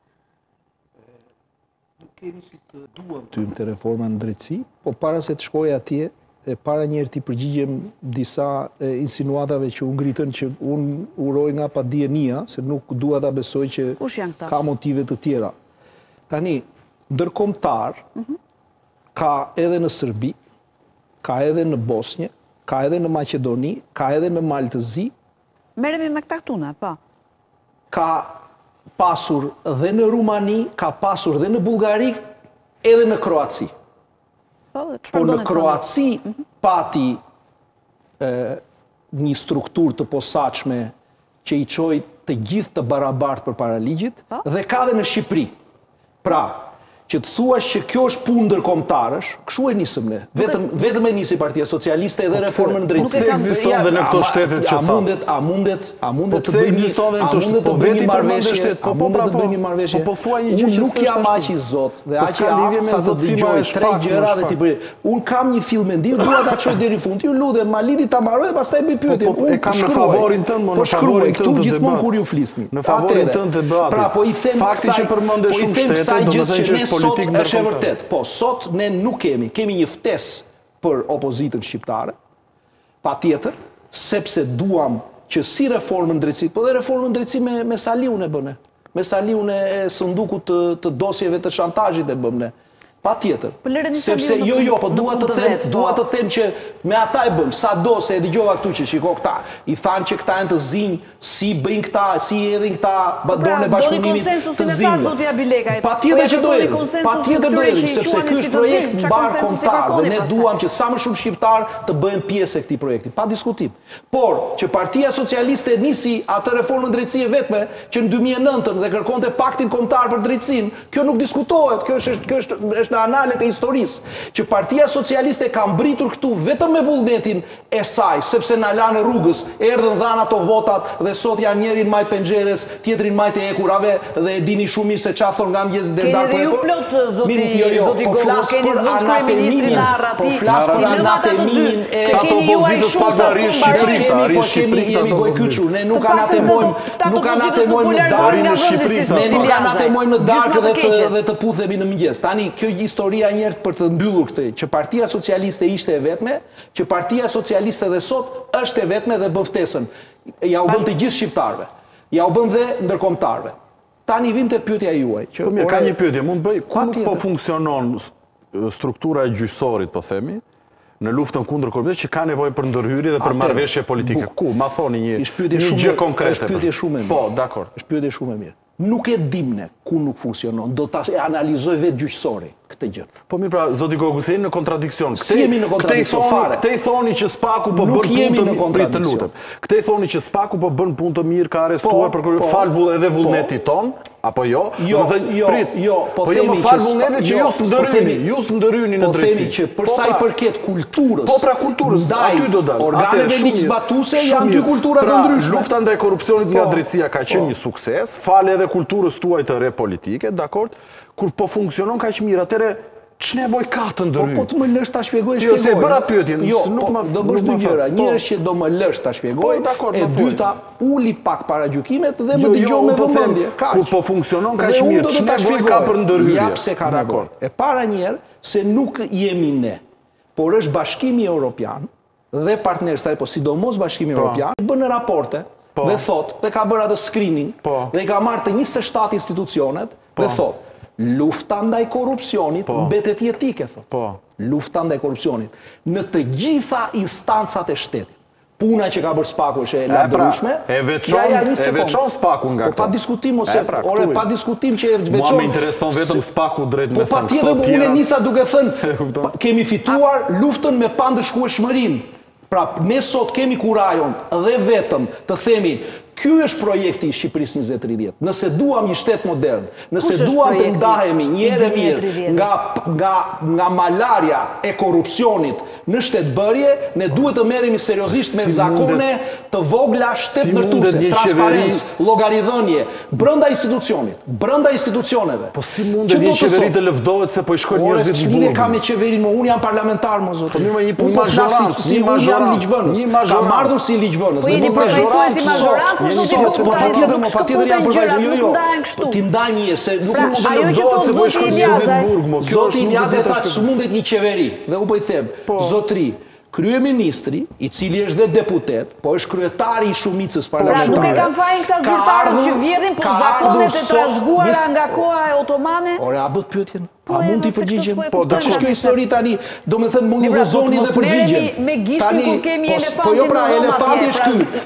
Nuk kemi si të duam të reforma në drejtësi, po para se të shkoj atje, e para njerë t'i përgjigjem disa insinuatave që u ngritën që unë uroj nga pa dienia, se nuk dua ta besoj që ka motive të tjera. Tani, ndërkombëtar, ka edhe në Serbi, ka edhe në Bosnjë, ka edhe në Maqedoni, ka edhe në Maltëzi.
Merremi me këta këtuna, po.
Ka pasur dhe në Rumani, ka pasur dhe në Bullgari, edhe në Kroaci. Por në Kroaci pati një strukturë të posaçme që i çoi të gjithë të barabartë përpara ligjit, dhe ka dhe në Shqipëri. Pra, që të thuash që kjo është punë ndërkombëtarësh, kështu e nisëm ne. Vetëm e nisi Partia Socialiste edhe reformën në drejtësi.
Pse ekziston dhe në këto shtetet që tha?
A mundet të bëjmë një marrëveshje? A mundet të bëjmë një marrëveshje?
Po thuaj një gjë që
nuk jam aq i zot dhe aq i aftë sa të dëgjoj tre gjëra dhe ti bëj. Un kam një fill mendim, dua ta çoj deri në fund. Ju lutem, Malini ta mbaroj dhe pastaj bëj pyetje.
E kam në favorin tënd, në favorin tënd të
gjithmonë kur ju flisni.
Në favorin tënd të debatit.
Pra, po i them
fakti që përmendë shumë shtete, domethënë që është politik
është e vërtet, po sot ne nuk kemi një ftesë për opozitën shqiptare, patjetër, sepse duam që si reformën drejtësi, po dhe reformën drejtësi me saliun e bëne, me saliun e sëndukut të dosjeve të shantazhit e bëne. Patjetër. Sepse po dua të them që me ata e bëm, sado se e dëgjova këtu që shiko këta, i thanë që këta janë të zinj, si bëjnë këta, si edhin këta dorën e bashkëpunimit të zinjve. Patjetër që do edhin, sepse ky është projekt mbar kombëtar dhe ne duam që sa më shumë shqiptar të bëhen pjesë e këtij projekti, pa diskutim. Por që Partia Socialiste nisi atë reformën drejtësie vetme që në 2009 dhe kërkonte paktin kombëtar për drejtësinë, kjo nuk diskutohet, kjo është në analet e historisë, që Partia Socialiste ka mbritur këtu vetëm me vullnetin e saj, sepse na lanë rrugës, erdhën dhanë ato votat dhe sot janë njërin majt penxheres, tjetrin majt e ekurave dhe e dini shumë mirë se çfarë thon nga mëngjes deri
darkë. Keni dhe ju plot zoti Gogo, keni zot kryeministri narrativ.
Po flas për anatemimin e
opozitës pavarësisht Shqipërisë,
jemi gojkyçur, ne nuk anatemojmë në darkë dhe të puthemi në mëngjes. Tani kjo historia njerët për të mbyllur këtë, që Partia Socialiste ishte e vetme, që Partia Socialiste dhe sot është e vetme dhe bëftesën. Ja u bën të gjithë shqiptarve, ja u bën dhe ndërkombëtarve. Tani vim të pyetja juaj.
Po mirë, ka një pyetje, mund bëj, ku nuk po funksionon struktura e gjyqësorit, po themi, në luftën kundër korrupsionit që ka nevojë për ndërhyrje dhe për marrëveshje politike? Ku? Ma thoni një gjë konkrete.
Është pyetje shumë e mirë.
Po, dakor.
Është pyetje shumë e mirë. Nuk e dimne ku nuk funksionon, do ta analizoj vetë gjyqësori këtë gjë.
Po mirë, pra zoti Gogu, se jemi në kontradiksion.
Si jemi në kontradiksion fare?
Këtej thoni që Spaku po bën punë të mirë, të lutem. Këtej thoni që Spaku po bën punë të mirë, ka arrestuar për fal edhe vullnetit ton, apo jo?
Jo, po themi
fal vullnetit që ju s'ndërhyni në drejtësi.
Po themi që për sa i përket kulturës.
Po pra kulturës, aty do dal.
Organeve ligjzbatuese janë dy kultura të ndryshme.
Lufta ndaj korrupsionit nga drejtësia ka qenë një sukses, fal edhe kulturës tuaj të re politike, dakord? Kur po funksionon kaq mirë, atëre ç'nevoj ka të ndërhyj?
Po të më lësh ta shpjegoj.
Jo, se bëra pyetjen,
nuk më do bësh dy gjëra. Një është që do më lësh ta shpjegoj, e dyta uli pak para gjykimet dhe më dëgjoj me vëmendje.
Kur po funksionon kaq mirë, ç'nevoj ka për ndërhyrje?
Ja pse ka dakord. E para njerë se nuk jemi ne, por është Bashkimi Evropian dhe partnerët saj, po sidomos Bashkimi Evropian, bën raporte dhe thot, dhe ka bërë atë screening, dhe i ka marrë të 27 institucionet dhe thot, lufta ndaj korrupsionit mbetet jetike, thot. Lufta ndaj korrupsionit në të gjitha instancat e shtetit. Puna që ka bërë Spaku është e lavdërueshme.
E veçon Spaku nga këto.
Po pa diskutim ose pa diskutim që e veçon.
Mua më intereson vetëm Spaku drejt me
thënë. Po patjetër unë nisa duke thënë kemi fituar luftën me pandëshkueshmërinë. Pra ne sot kemi kurajon dhe vetëm të themi ky është projekti i Shqipërisë 2030. Nëse duam një shtet modern, nëse duam të ndahemi një herë mirë nga malaria e korrupsionit në shtetbërje, ne duhet të merremi seriozisht me zakone të vogla shtetndërtuese, transparencë, llogaridhënie brenda institucionit, brenda institucioneve.
Po si mundet një qeveri të lëvdohet se po i shkojnë njerëzit në burg?
Unë kam me qeverin, unë jam parlamentar, më zot.
Po mirë, një majorancë,
kam ardhur si ligjvënës.
Po jeni përfaqësues si majorancë.
Patjetër jam përfaqësues. Ti ndaj një se nuk mund të
lëvdohet se po i shkojnë njerëzit në burg.
Zoti Iljazi tha s'mundet një qeveri dhe u po i them, zotri, kryeministri, i cili është dhe deputet, po është kryetari i shumicës parlamentare.
Pra nuk e kanë fajin këta zyrtarët që vjedhin për zakonet e trashëguara nga koha e otomane?
Ore, a bët pyetjen? A mund t'i përgjigjem?
Po,
da që shkjo histori tani, do me thënë më vëzoni dhe përgjigjem.
Me gishtin kur kemi elefantin
po jo pra,
në Roma
elefanti është ky.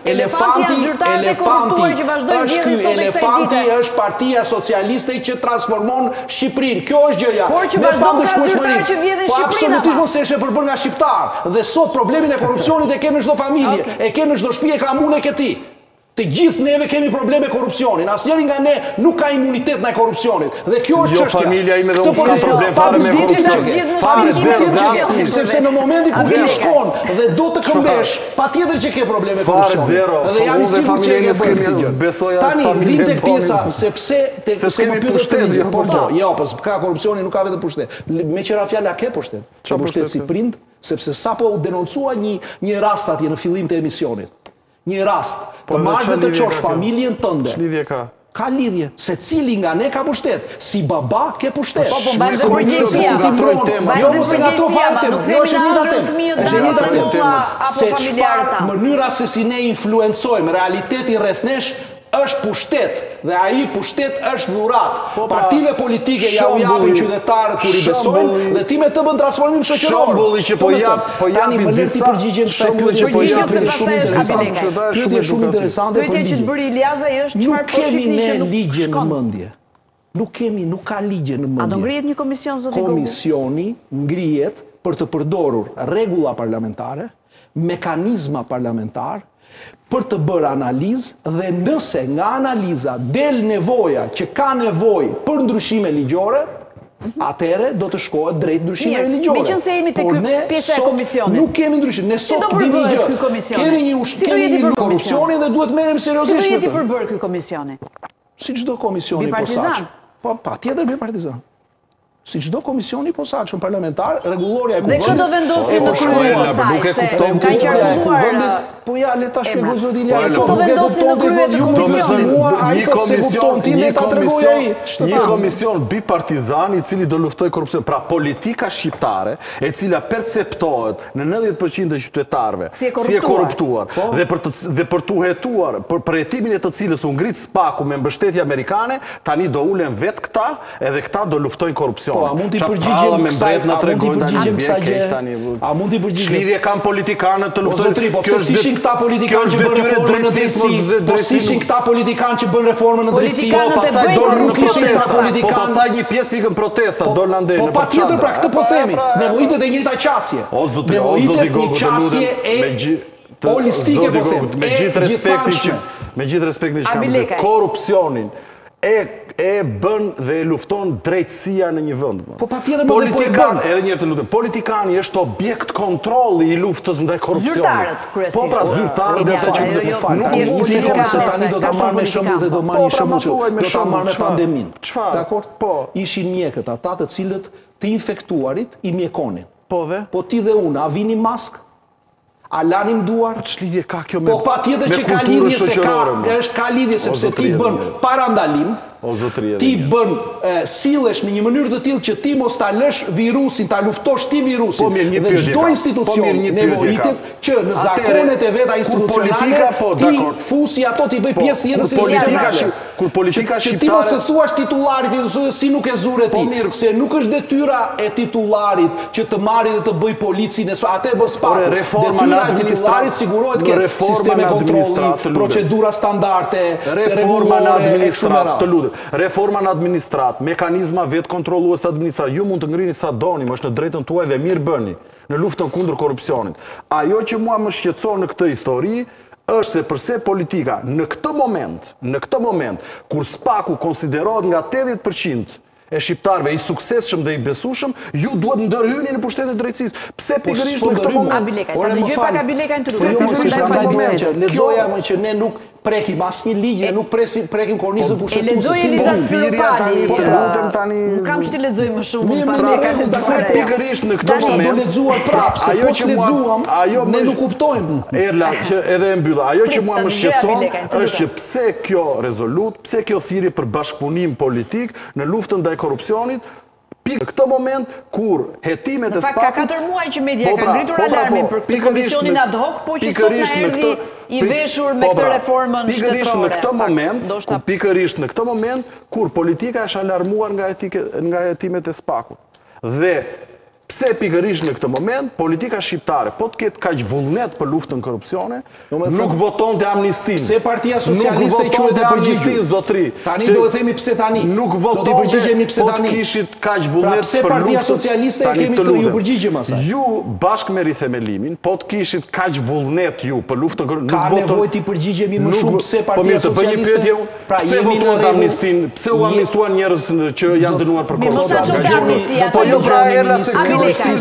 Elefanti është Partia Socialiste që transformon Shqipërinë. Kjo është gjëja.
Por që vazhdon ka zyrtar që vjedhin Shqipërinë.
Po absolutisht mos e shë përbër nga shqiptar. Dhe sot problemin e korrupsionit e ke në çdo familje, e ke në çdo shtëpi, e ka unë e ke ti. Të gjithë neve kemi probleme korrupsionin. Asnjëri nga ne nuk ka imunitet ndaj korrupsionit. Dhe kjo është çështja.
Jo familja ime dhe unë s'ka problem fare me korrupsion.
Fare zero, sepse në momentin kur ti shkon dhe do të këmbesh, patjetër që ke probleme korrupsioni.
Fare zero.
Dhe jam i sigurt që ke bërë këtë gjë.
Besoja
tani vim tek pjesa sepse tek
kemi pushtet,
jo, po ka korrupsioni, nuk ka vetëm pushtet. Me qëra fjala ke pushtet. Çfarë pushtet si prind, sepse sapo u denoncua një rast atje në fillim të emisionit. Një rast, të marrë dhe të qosh familjen tënde.
Ç'lidhje ka?
Ka lidhje, se cili nga ne ka pushtet. Si baba ke pushtet.
Po, mbajnë dhe përgjësia.
Jo, mos e nga to fatem. Jo, është një datem.
Është një datem.
Se çfarë mënyra se si ne influencojmë realitetin rreth nesh, është pushtet, dhe ai pushtet është dhurat. Partive politike ja u japin qytetarët kur i besojnë, dhe ti me të bën transformim shoqëror.
Shembulli që po japin disa
shembulli që po japin pyetje shumë interesante.
Pyetja që të bëri Iliaza është çfarë po shihni që nuk
ligje në mendje. Nuk ka ligje në mendje.
A do ngrihet një komision zoti Gogu?
Komisioni ngrihet për të përdorur rregulla parlamentare, mekanizma parlamentar, për të bërë analizë dhe nëse nga analiza del nevoja që ka nevojë për ndryshime ligjore, atëherë do të shkohet drejt ndryshimeve ligjore.
Meqense jemi te ky pjesa e komisionit.
Nuk kemi ndryshim. Ne sot dini gjë. Kemi një korrupsioni dhe duhet merrem seriozisht.
Si do jeti përbërë ky komisioni?
Si çdo komisioni i posaçëm. Po patjetër bipartizan. Si çdo komisioni i posaçëm parlamentar, rregulloria e
kuvendit. Dhe çfarë do vendosni në krye të saj?
Nuk e kupton
ka qarkulluar.
Po ja, le ta shpjegoj zoti Ilias.
Po do vendosni në krye të komisionit.
Një komision bipartizan i cili do luftoj korrupsion. Pra politika shqiptare, e cila perceptohet në 90% e qytetarëve si e korruptuar dhe për tu hetuar për hetimin e të cilës u ngrit spaku me mbështetje amerikane, tani do ulen vetë këta edhe këta do luftojnë korrupsion.
Po, a mund t'i përgjigjem kësaj gjë? A mund t'i përgjigjem?
Ç'lidhje kanë politikanët të luftojnë?
Po pse ishin këta politikanë që bën reformën në drejtësi? Po ishin këta politikanë që bën reformën në drejtësi?
Po pastaj dolën në protesta. Po pastaj një pjesë ikën protesta, dolën andej.
Po patjetër, pra këtë po themi. Nevojitet e njëjta qasje. Nevojitet një qasje e holistike po them.
Me gjithë respektin që kam, korrupsionin e bën dhe e lufton drejtësia në një vend.
Po patjetër
politikan, edhe një herë të lutem, politikani është objekt kontrolli i luftës ndaj korrupsionit.
Zyrtarët kryesisht.
Po pra zyrtarët
tani do ta marr me shembull dhe do marr një shembull që do ta marr me pandeminë.
Çfarë?
Dakor?
Po.
Ishin mjekët, ata të cilët të infektuarit i mjekonin.
Po dhe?
Po ti dhe unë, a vini mask? A lanim duar?
Po ç'lidhje ka kjo me
kulturën shoqërore? Po patjetër që ka lidhje se ka lidhje sepse ti bën parandalim. Ti bën sillesh në një mënyrë të tillë që ti mos ta lësh virusin, ta luftosh ti virusin. Dhe çdo institucion nevojitet që në zakonet e veta institucionale ti fusi ato ti bëj pjesë jetës së
kur politika shqiptare
ti mos e thuash titullarit si nuk e zure ti, se nuk është detyra e titularit që të marrë dhe të bëj policin e atë bën spaku. Detyra e titularit sigurohet ke sisteme kontrolli, procedura standarde,
reforma në administratë, të lutem. Reforma në administrat, mekanizma vetë kontrollues të administrat, ju mund të ngrini sa doni, më është në drejtën tuaj dhe mirë bëni në luftën kundër korrupsionit. Ajo që mua më shqetëson në këtë histori është se përse politika në këtë moment, kur spaku konsiderohet nga 80% e shqiptarëve i suksesshëm dhe i besueshëm, ju duhet ndërhyni në pushtetin e drejtësisë. Pse pikërisht në këtë moment?
Abilekaj, ta dëgjoj pak Abilekajn
lexoja më që ne nuk prekim asnjë ligj, nuk prekim kornizën kushtetuese.
Lexoj Eliza Spiropali. Nuk kam që të lexoj më shumë pasi e ka lexuar.
Pikërisht në këtë moment
do lexuar prapë, se po lexuam, ne nuk kuptojmë.
Erla, që edhe e mbylla. Ajo që mua më shqetëson është që pse kjo rezolut, pse kjo thirrje për bashkëpunim politik në luftën ndaj korrupsionit, në këtë moment kur hetimet e spaku...
Në fakt ka 4 muaj që media ka ngritur alarmin për komisionin ad hoc, po që sot na erdhi i veshur me këtë reformën shtetërore.
Pikërisht në këtë moment, kur politika është alarmuar nga hetimet e SPAK-ut. Dhe pse pikërisht në këtë moment, politika shqiptare, po të ketë kaq vullnet për luftën korrupsione, nuk voton të amnistin.
Pse Partia Socialiste quhet e përgjigjur,
zotri.
Tani do të themi pse tani.
Nuk voton të po të kishit kaq vullnet për luftën.
Pse Partia Socialiste e kemi të ju përgjigjëm asaj?
Ju bashkë me rithemelimin, po të kishit kaq vullnet ju për luftën korrupsione.
Ka nevojë të përgjigjemi më shumë pse Partia Socialiste.
Pse votuan amnistin? Pse u amnistuan njerëz që janë dënuar për korrupsion? Po jo pra erë se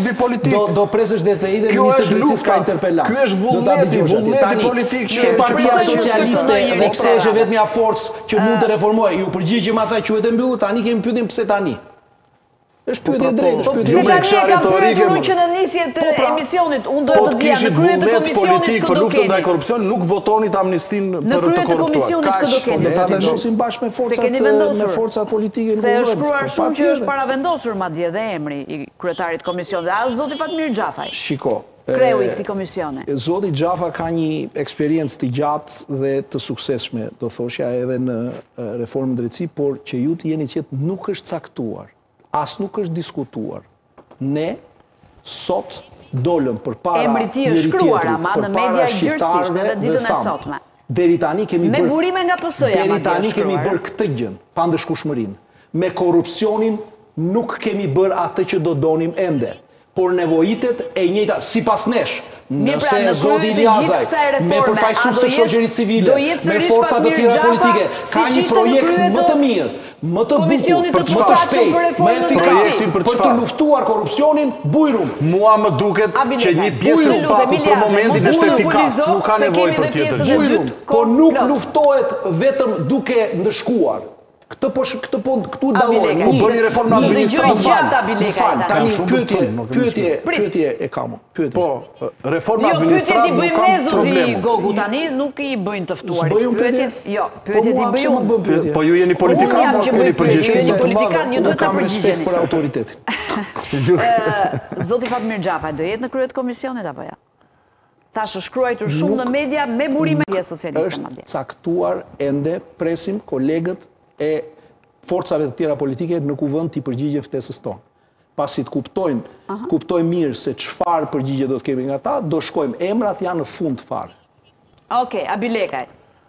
do presësh dhe të i dhe Ministrë Drejtësisë ka interpelancë.
Ky është vullneti politik.
Se Partia Socialiste dhe pse është vetmja forcë që mund të reformojë, ju përgjigjëm asaj quhet e mbyllur, tani kemi pyetin pse tani. Është pyetje drejtë, është pyetje.
Pse tani e kam pyetur unë që në nisje të emisionit, unë do të dija në krye të komisionit
për luftën ndaj korrupsionit, nuk votonit amnistin për të korruptuar.
Në krye të komisionit këtë do keni.
Ne ta vendosim bashkë me forcat politike në
se është shkruar shumë që është paravendosur madje dhe emri i kryetarit komisionit. A zoti Fatmir Xhafaj?
Shiko.
Kreu i këtij komisioni.
Zoti Xhafa ka një eksperiencë të gjatë dhe të suksesshme, do thoshja edhe në reformën drejtësi, por që ju të jeni qetë nuk është caktuar. As nuk është diskutuar. Ne sot dolëm për para
emri ti është shkruar ama në media gjërësisht edhe ditën e sotme.
Deri tani kemi
me burime nga PS-ja.
Deri tani kemi bërë këtë gjën, pa ndëshkushmërinë. Me korrupsionin nuk kemi bërë atë që do donim ende, por nevojitet e njëjta sipas nesh. Nëse zoti Iliazaj, me përfaqësues të shoqërisë civile, me forca të tjera politike, ka një projekt më të mirë, më të bukur, për të më shpejt, më efikas, për të luftuar korrupsionin, bujrum.
Mua më duket që një pjesë e SPAK-ut për momentin është efikas, nuk ka nevojë për tjetër.
Bujrum, por nuk luftohet vetëm duke ndëshkuar. Këtu dallojnë.
Po bëni reformë administrative.
Pyetje e kam.
Po, reforma administrative nuk ka problem.
Pyetje ti bëjmë ne Gogu tani, nuk i bëjnë të ftuarit. Pyetje? Jo, pyetje ti bëjmë.
Po ju jeni politikan, po keni përgjegjësi.
Jeni politikan, ju duhet ta përgjigjeni.
Për autoritetin.
Zoti Fatmir Xhafaj do jetë në krye të komisionit apo jo? Thashë shkruajtur shumë në media me burime të socialiste madje.
Është caktuar ende, presim kolegët e forcave të tjera politike në kuvend t'i përgjigje ftesës tonë. Pasi të kuptojnë mirë se çfarë përgjigje do të kemi nga ta, do shkojmë, emrat janë në fund fare.
Okej, Abilekaj.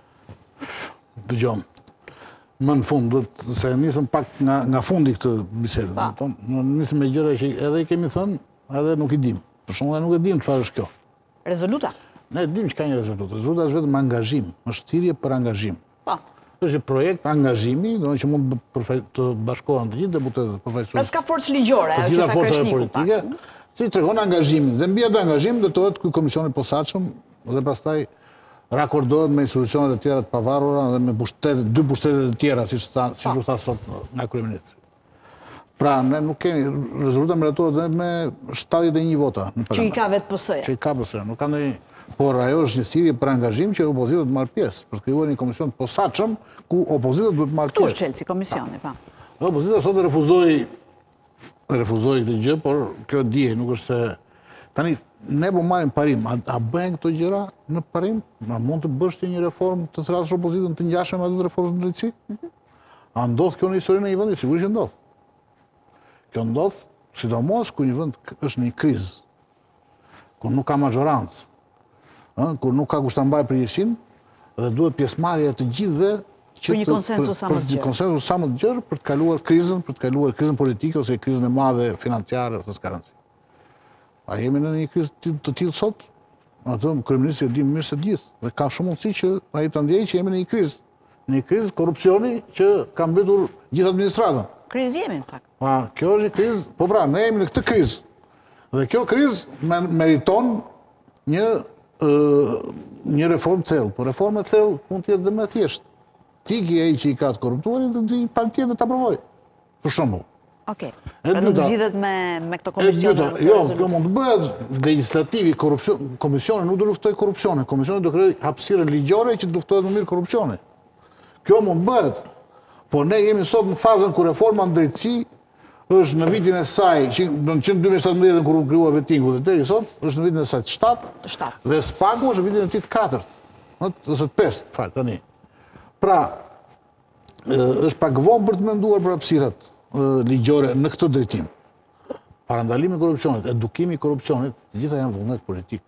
Dëgjom. Më në fund, se nisëm pak nga fundi këtë bisedë. Nisëm me gjëra që edhe i kemi thënë, edhe nuk i dim. Për shumë edhe nuk e dim çfarë është kjo.
Rezoluta?
Ne dim që ka një rezoluta. Rezoluta është vetëm angazhim, është thirrje për angazhim. është projekt angazhimi, që mund të bashkohen të gjithë deputetët përfaqësues.
S'ka forcë ligjore,
të gjitha forcat politike, që tregon angazhimin. Dhe mbi atë angazhim do të jetë ky komisioni posaçëm dhe pastaj rakordohet me institucionet e tjera të pavarura dhe me dy pushtete të tjera, siç u tha sot nga kryeministri. Pra, ne nuk kemi rezultat miratuar me 71 vota në parlament.
Që i ka vetë PS-ja.
Që i ka PS-ja, nuk ka ndonjë. Por ajo është një thirrje për angazhim që opozita të marrë pjesë, për të krijuar një komision të posaçëm ku opozita duhet të marrë pjesë.
Tu është çelësi komisioni, pa.
Opozita sot refuzoi këtë gjë, por kjo dihet, nuk është se tani ne po marrim parim, a bëhen këto gjëra në parim? A mund të bësh ti një reformë të thrash opozitën të ngjashme me atë reformën e drejtësisë? A ndodh kjo në historinë e një vendi? Sigurisht që ndodh. Kjo ndodh, sidomos ku një vend është në një krizë, ku nuk ka majorancë, kur nuk ka kushtambaj përgjegjësinë dhe duhet pjesëmarrja e të gjithëve
për një konsensus
sa më të gjerë për të kaluar krizën politike ose krizën e madhe financiare ose s'ka rëndësi. A jemi në një krizë të tillë sot? Atë kryeministri e di mirë se gjithë dhe ka shumë mundësi që ai ta ndjejë që jemi në një krizë korrupsioni që ka mbetur gjithë administratën.
Krizë jemi në fakt.
Kjo është një krizë, po pra, ne jemi në këtë krizë. Dhe kjo krizë meriton një reformë thellë, por reforma thellë mund të jetë dhe më thjeshtë. Ti ai që i ka të korruptuarin dhe një parti tjetër ta provoj. Për shembull.
Okej. Pra nuk zgjidhet me këto komisione.
Jo, kjo mund të bëhet legislativi, komisioni nuk do luftoj korrupsionin. Komisioni do krijojë hapësirën ligjore që të luftohet më mirë korrupsioni. Kjo mund të bëhet. Po ne jemi sot në fazën ku reforma në drejtësi është në vitin e saj, në 2017 kur u krijua vetingu dhe deri sot, është në vitin e saj të 7, dhe SPAK-u është në vitin e tij të 4. ose 5, falë, tani. Pra, është pak vonë për të menduar për hapësirat ligjore në këtë drejtim. Parandalimi i korrupsionit, edukimi i korrupsionit, të gjitha janë vullnet politik.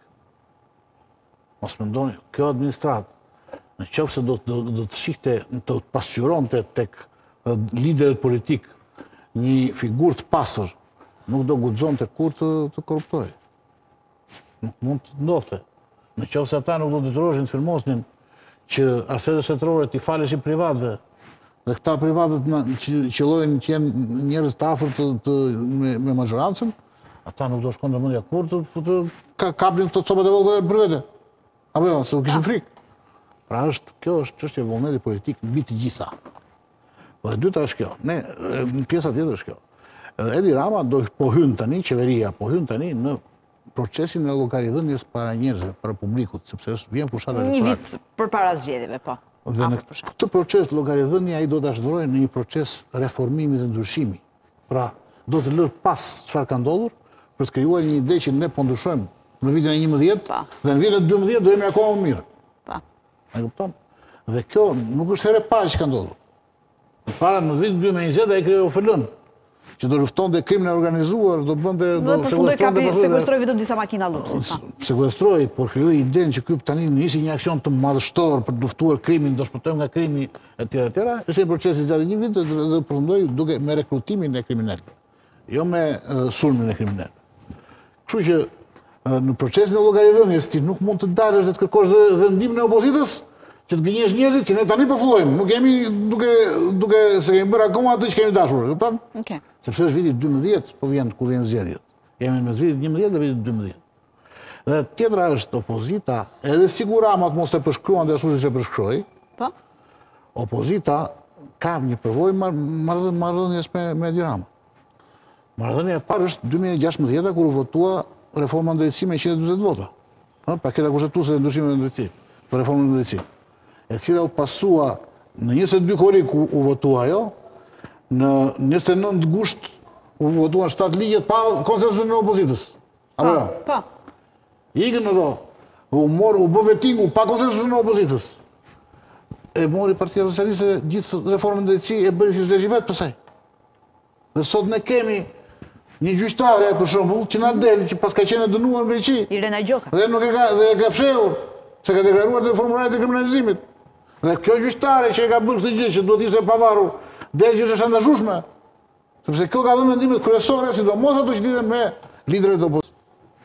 Mos mendoni, kjo administratë, në qoftë se do të shihte, të pasqyronte tek liderët politik një figurë të pasër, nuk do guxonte kur të korruptojë. Nuk mund të ndodhte. Në qoftë se ata nuk do detyroheshin të firmosnin që asetet shtetërore t'i faleshin privatëve, dhe këta privatët qëllojnë që jenë njerëz të afërt me majorancën, ata nuk do shkon ndërmendja kur të kapnin këto copat e vogla për vete. Apo jo, se u kishin frikë. Pra kjo është çështje vullneti politik mbi të gjitha. Po e dyta është kjo. Pjesa tjetër është kjo. Edi Rama po hyn tani, qeveria po hyn tani në procesin e llogaridhënies para njerëzve, para publikut, sepse vjen fushata elektorale.
Një vit përpara zgjedhjeve, po.
Dhe në këtë proces llogaridhënia ai do ta zhdrojë në një proces reformimi dhe ndryshimi. Pra, do të lërë pas çfarë ka ndodhur për të krijuar një ide që ne po ndryshojmë në vitin e 11 dhe në vitin e 12 do jemi akoma më mirë. E kupton? Dhe kjo nuk është herë e parë që ka ndodhur. Para në vitin 2020 ai krijoi OFL-n, që do luftonte krimin e organizuar, do bënte
sekuestroi vetëm disa makina luksit.
Sekuestroi, por krijoi idenë që ky tani nisi një aksion të madhështor për të luftuar krimin, do shpëtojmë nga krimi etj. Është një proces i gjatë një vit dhe përfundoi duke me rekrutimin e kriminalëve, jo me sulmin e kriminalëve. Kështu që në procesin e llogaridhënies ti nuk mund të dalësh dhe të kërkosh dhe ndihmën e opozitës që të gënjesh njerëzit që ne tani po fillojmë. Nuk jemi duke se kemi bërë akoma atë që kemi dashur, e kupton? Sepse është viti 12 po vjen ku vjen zgjedhjet. Jemi mes vitit 11 dhe vitit 12. Dhe tjetra është opozita, edhe sigur Rama mos të përshkruan dhe ashtu siç e përshkroi. Po. Opozita ka një përvojë marrëdhënies me Edi Rama. Marrëdhënia e parë është 2016 kur u votua reforma drejtësi me 140 vota. Paketa kushtetuese dhe ndryshime në drejtësi, për reformën në drejtësi. E cila u pasua në 22 korrik u votua ajo, në 29 gusht u votuan 7 ligjet pa konsensusin e opozitës. Apo jo?
Po.
Ikën ato, u bë vetingu pa konsensusin e opozitës. E mori Partia Socialiste gjithë reformën në drejtësi e bëri si shleshi vetë pësaj. Dhe sot ne kemi një gjyqtare, për shembull, që na del, që pas ka qenë dënuar në Greqi.
Irena Gjoka.
Dhe nuk e ka fshehur, se ka deklaruar të formularet e kriminalizimit. Dhe kjo gjyqtare që e ka bërë këtë gjë, që duhet ishte pavarur, del që është shantazhueshme. Sepse kjo ka dhënë vendimet kryesore, sidomos ato që lidhen me liderët e opozitës.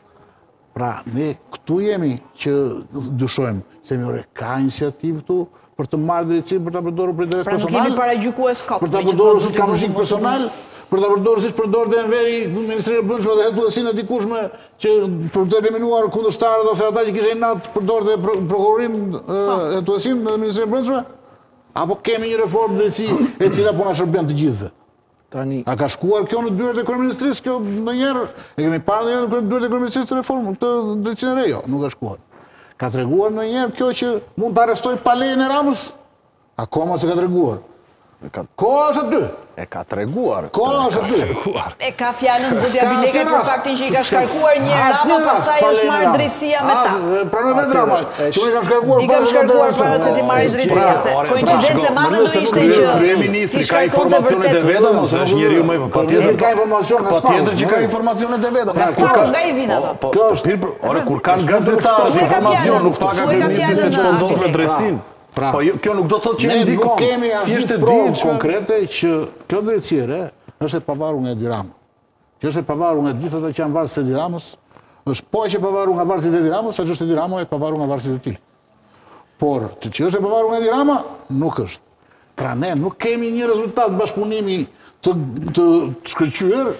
Pra, ne këtu jemi që dyshojmë, se ka iniciativë këtu për të marrë drejtësinë për ta përdorur për interes personal.
Pra nuk kemi paragjykues kop.
Për ta përdorur si kamëshik personal. Për ta përdorur siç përdorte Enveri, Ministri i Brendshme dhe hetuesinë e dikushme që për të eliminuar kundërshtarët ose ata që kishin inat përdorte prokurorin hetuesinë dhe Ministri i Brendshme? Apo kemi një reformë drejtësi e cila po na shërben të gjithëve?
Tani
a ka shkuar kjo në dyert e kryeministrisë kjo ndonjëherë? E kemi parë ndonjëherë në dyert e kryeministrisë të reformën të drejtësinë e re? Jo, nuk ka shkuar. Ka treguar ndonjëherë kjo që mund të arrestoj pa lejen e Ramës? Akoma se ka treguar. Koha është aty.
E ka treguar.
Koha është aty.
E ka fjalën Zotja Bileke për faktin që i ka shkarkuar një Rama, pastaj është marrë drejtësia me ta.
Pranoj vetë Rama, që unë i kam shkarkuar
para se ti marrë drejtësia. Se koincidencë e madhe do ishte që
kryeministri ka informacionet e veta, ose është njeriu më
patjetër ka informacion nga Spania.
Patjetër që ka informacionet e veta.
Nga i vin ato.
Kjo është
ore kur kanë gazetarë informacion, nuk ta ka kryeministri se çfarë ndodh me drejtësinë. Po kjo nuk do të thotë që
ne nuk kemi asnjë provë konkrete që kjo drejtësi e re është e pavarur nga Edi Rama. Që është e pavarur nga gjithë ata që janë varësit e Edi Ramës, është po që e pavarur nga varësit e Edi Ramës, sa që është Edi Rama e pavarur nga varësit e tij. Por që është e pavarur nga Edi Rama, nuk është. Pra ne nuk kemi një rezultat bashkëpunimi të shkëlqyer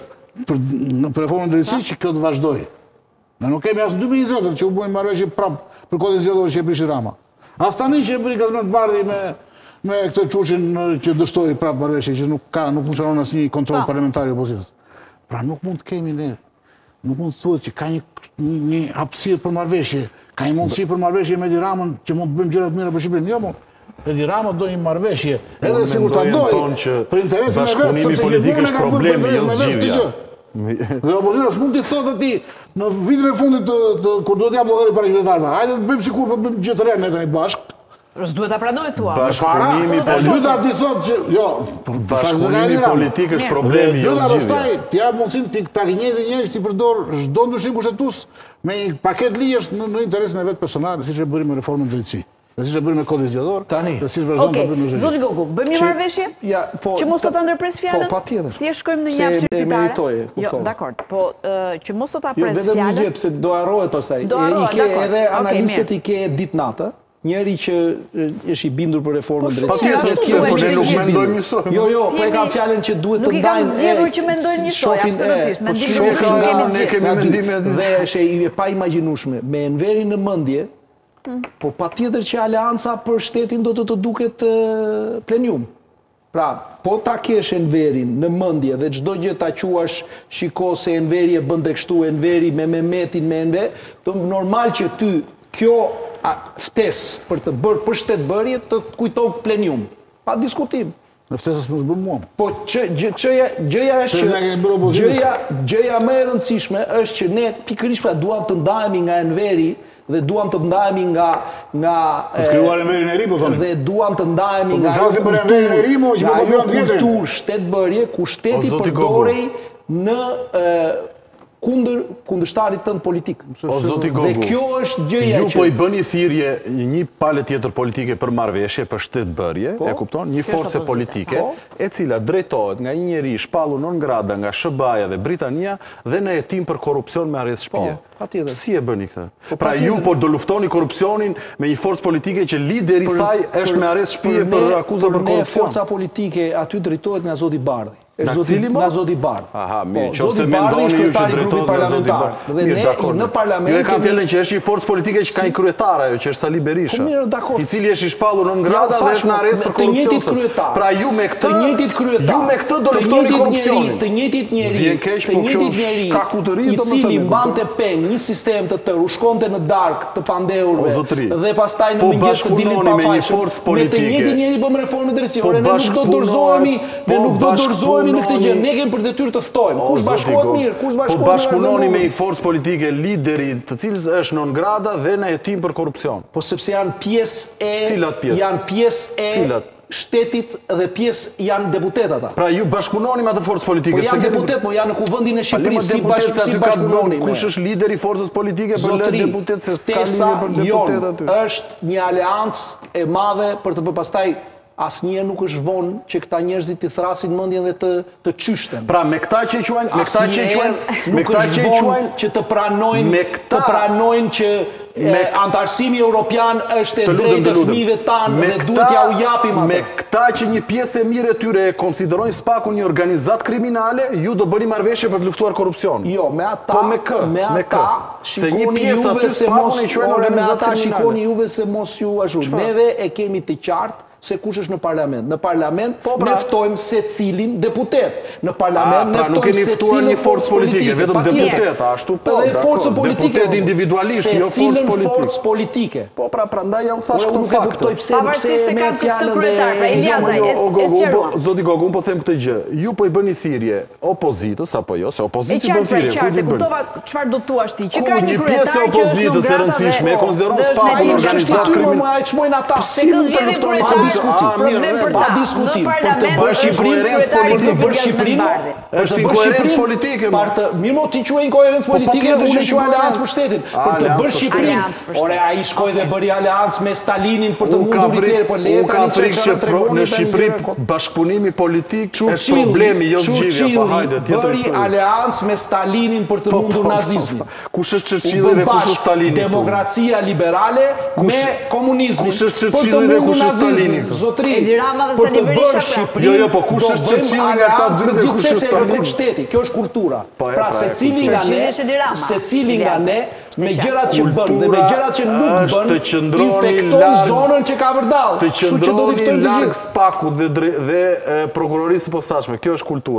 për reformën drejtësi që kjo të vazhdojë. Ne nuk kemi as 2020 që u bëjmë marrëveshje prapë për kodin zgjedhor që e prishi Rama. As tani që e bëri Kazmet Bardhi me këtë çuçin që dështoi prapë marrëveshje që nuk funksionon asnjë kontroll parlamentar i opozitës. Pra nuk mund të kemi ne, nuk mund të thuhet që ka një hapësirë për marrëveshje, ka një mundësi për marrëveshje me Edi Ramën që mund të bëjmë gjëra të mira për Shqipërinë. Jo, Edi Rama do një marrëveshje, edhe sikur ta dojë për interesin e vet, sepse politik është problemi, jo zgjidhja. Dhe opozita s'mund t'i thotë ti në vitin e fundit kur duhet t'jap llogari para qytetarëve. Hajde të bëjmë sikur po bëjmë gjë të re ne tani bashkë.
Duhet ta pranoj thua.
Bashkëpunimi politik është problemi jo zgjidhja.
Pastaj ti jap mundësinë ta gënjejë njerëz ti përdor çdo ndryshim kushtetues me një paketë ligjesh në interesin e vet personal, siç e bëri me reformën e drejtësisë. Dhe siç e bëri me kodin zgjedhor, dhe siç vazhdon të bëjmë në zgjedhje.
Zoti Gogu, bëjmë një marrëveshje? Që mos të ta ndërpres fjalën?
Po, patjetër.
Thjesht shkojmë në një hap shqiptare. Jo, dakor. Po që mos të ta pres fjalën.
Jo, vetëm një gjë, pse do harrohet pastaj. I ke edhe analistët i ke ditë natë. Njeri që është i bindur për reformën drejtësisë.
Po ne nuk mendojmë njësoj.
Jo, po e kam fjalën që duhet të ndajmë.
Nuk i kam zgjedhur që mendojnë njësoj, absolutisht.
Ne kemi mendime
dhe është e pa imagjinueshme. Me Enverin në mendje, po patjetër që aleanca për shtetin do të duket plenium. Pra, po ta kesh Enverin në mendje dhe çdo gjë ta quash shiko se Enveri e bën kështu, Enveri me Mehmetin me Enver, normal që ty kjo ftes për të bërë për shtetbërje të kujton plenium. Pa diskutim.
Në ftesës më zbëm mua.
Po gjëja është që gjëja më e rëndësishme është që ne pikërisht pra duam të ndahemi nga Enveri dhe duam të ndahemi nga
skriuar Enverin e ri, po thoni.
Dhe duam të ndahemi nga kulturë shtetbërje ku shteti përdorej në kundërshtarit tënd politik.
O zoti Gogu,
dhe kjo është gjëja
ju po i bëni thirrje një palë tjetër politike për marrëveshje, për shtetbërje, e kupton? Një forcë politike e cila drejtohet nga një njeri shpallur non grata nga SBA-ja dhe Britania dhe në hetim për korrupsion me arrest shtëpie. Si e bëni këtë? Pra ju po do luftoni korrupsionin me një forcë politike që lideri i saj është me arrest shtëpie për akuza për korrupsion.
Forca politike aty drejtohet nga zoti Bardhi. Nga zoti Bardh.
Aha, mirë, qofse mendoni ju që drejtohet nga zoti Bardh.
Dhe ne në parlament...
Ju e kam fjellën që është një forcë politike që ka një kryetar ajo, që është Sali Berisha, i cili është i shpallur non grata dhe është në arrest për korrupsion. Pra ju me këtë do luftoni korrupsionin.
Të njëjtit njeri i cili mbante peng një sistem të tërë, u shkonte në darkë të pandehurve dhe pastaj në mëngjes të dilin pa faqe. Me të njëjtin njeri bëm reformën drejtësore. Ne nuk do dorëzohemi në këtë gjë, ne kemi për detyrë të ftojmë. Kush bashkohet mirë, kush bashkohet mirë.
Po bashkëpunoni me një forcë politike lideri të cilës është non grata dhe në hetim për korrupsion.
Po sepse janë pjesë e shtetit dhe pjesë janë deputet ata.
Pra ju bashkëpunoni me atë forcë politike.
Po janë deputet, po janë në kuvendin e Shqipërisë si bashkëpunoni.
Kush është lideri i forcës politike për lë deputet se s'ka lidhje për deputet aty.
Është një aleancë e madhe për të bërë pastaj asnjëherë nuk është vonë që këta njerëzit të thrasin mendjen dhe të çyshten.
Pra me këta që quajnë,
që të pranojnë që antarësimi europian është e drejtë e fëmijëve tanë dhe duhet ja u japim atë.
Me këta që një pjesë e mirë e tyre e konsiderojnë spaku një organizat kriminale, ju do bëni marrëveshje për të luftuar korrupsion.
Jo, me ata shikoni juve se mos ju ashtu. Neve e kemi të qartë se kush është në parlament. Në parlament ne ftojmë secilin deputet. Në parlament ne ftojmë secilin
një forcë politike, vetëm deputet, ashtu po.
Edhe forcë politike,
deputet individualisht, jo
forcë politike.
Po pra prandaj janë thash këto fakte.
Pavarësisht se kanë këtë kryetar, pra Eliazaj,
zoti Gogu, unë po them këtë gjë. Ju po i bëni thirrje opozitës apo jo, se opozici bën thirrje.
E kuptova çfarë do thuash ti, që ka një
pjesë e opozitës e rëndësishme e konsideron spakun organizat kriminal.
Çmojnë ata. Pa diskutim, për të bërë Shqipërinë,
është inkoherencë politike.
Mirë mo ti quaj inkoherencë politike dhe që quaj aleancë për shtetin. Për të bërë Shqipërinë, ore a i shkoj dhe bëri aleancë me Stalinin për të mundur i tjerë, për leta
një frikë që në Shqipëri bashkëpunimi politik është problemi, jo zgjidhja, pa hajde, tjetër
bëri aleancë me Stalinin për të mundur nazizmin.
Kush është Churchilli dhe kush është Stalini?
Demokracia liberale me komunizmin.
Kush është Churchilli dhe kush është Stalini?
Edi Rama dhe Sali Berisha,
jo, po kush është Churchilli nga këta dy dhe kush është Stalini?
Shteti, kjo është kultura. Pra secili nga ne me gjërat që bën dhe me gjërat që nuk bën, infekton zonën që ka vërdall.
Të qëndroni larg spakut dhe prokurorisë posaçme. Kjo është kultura.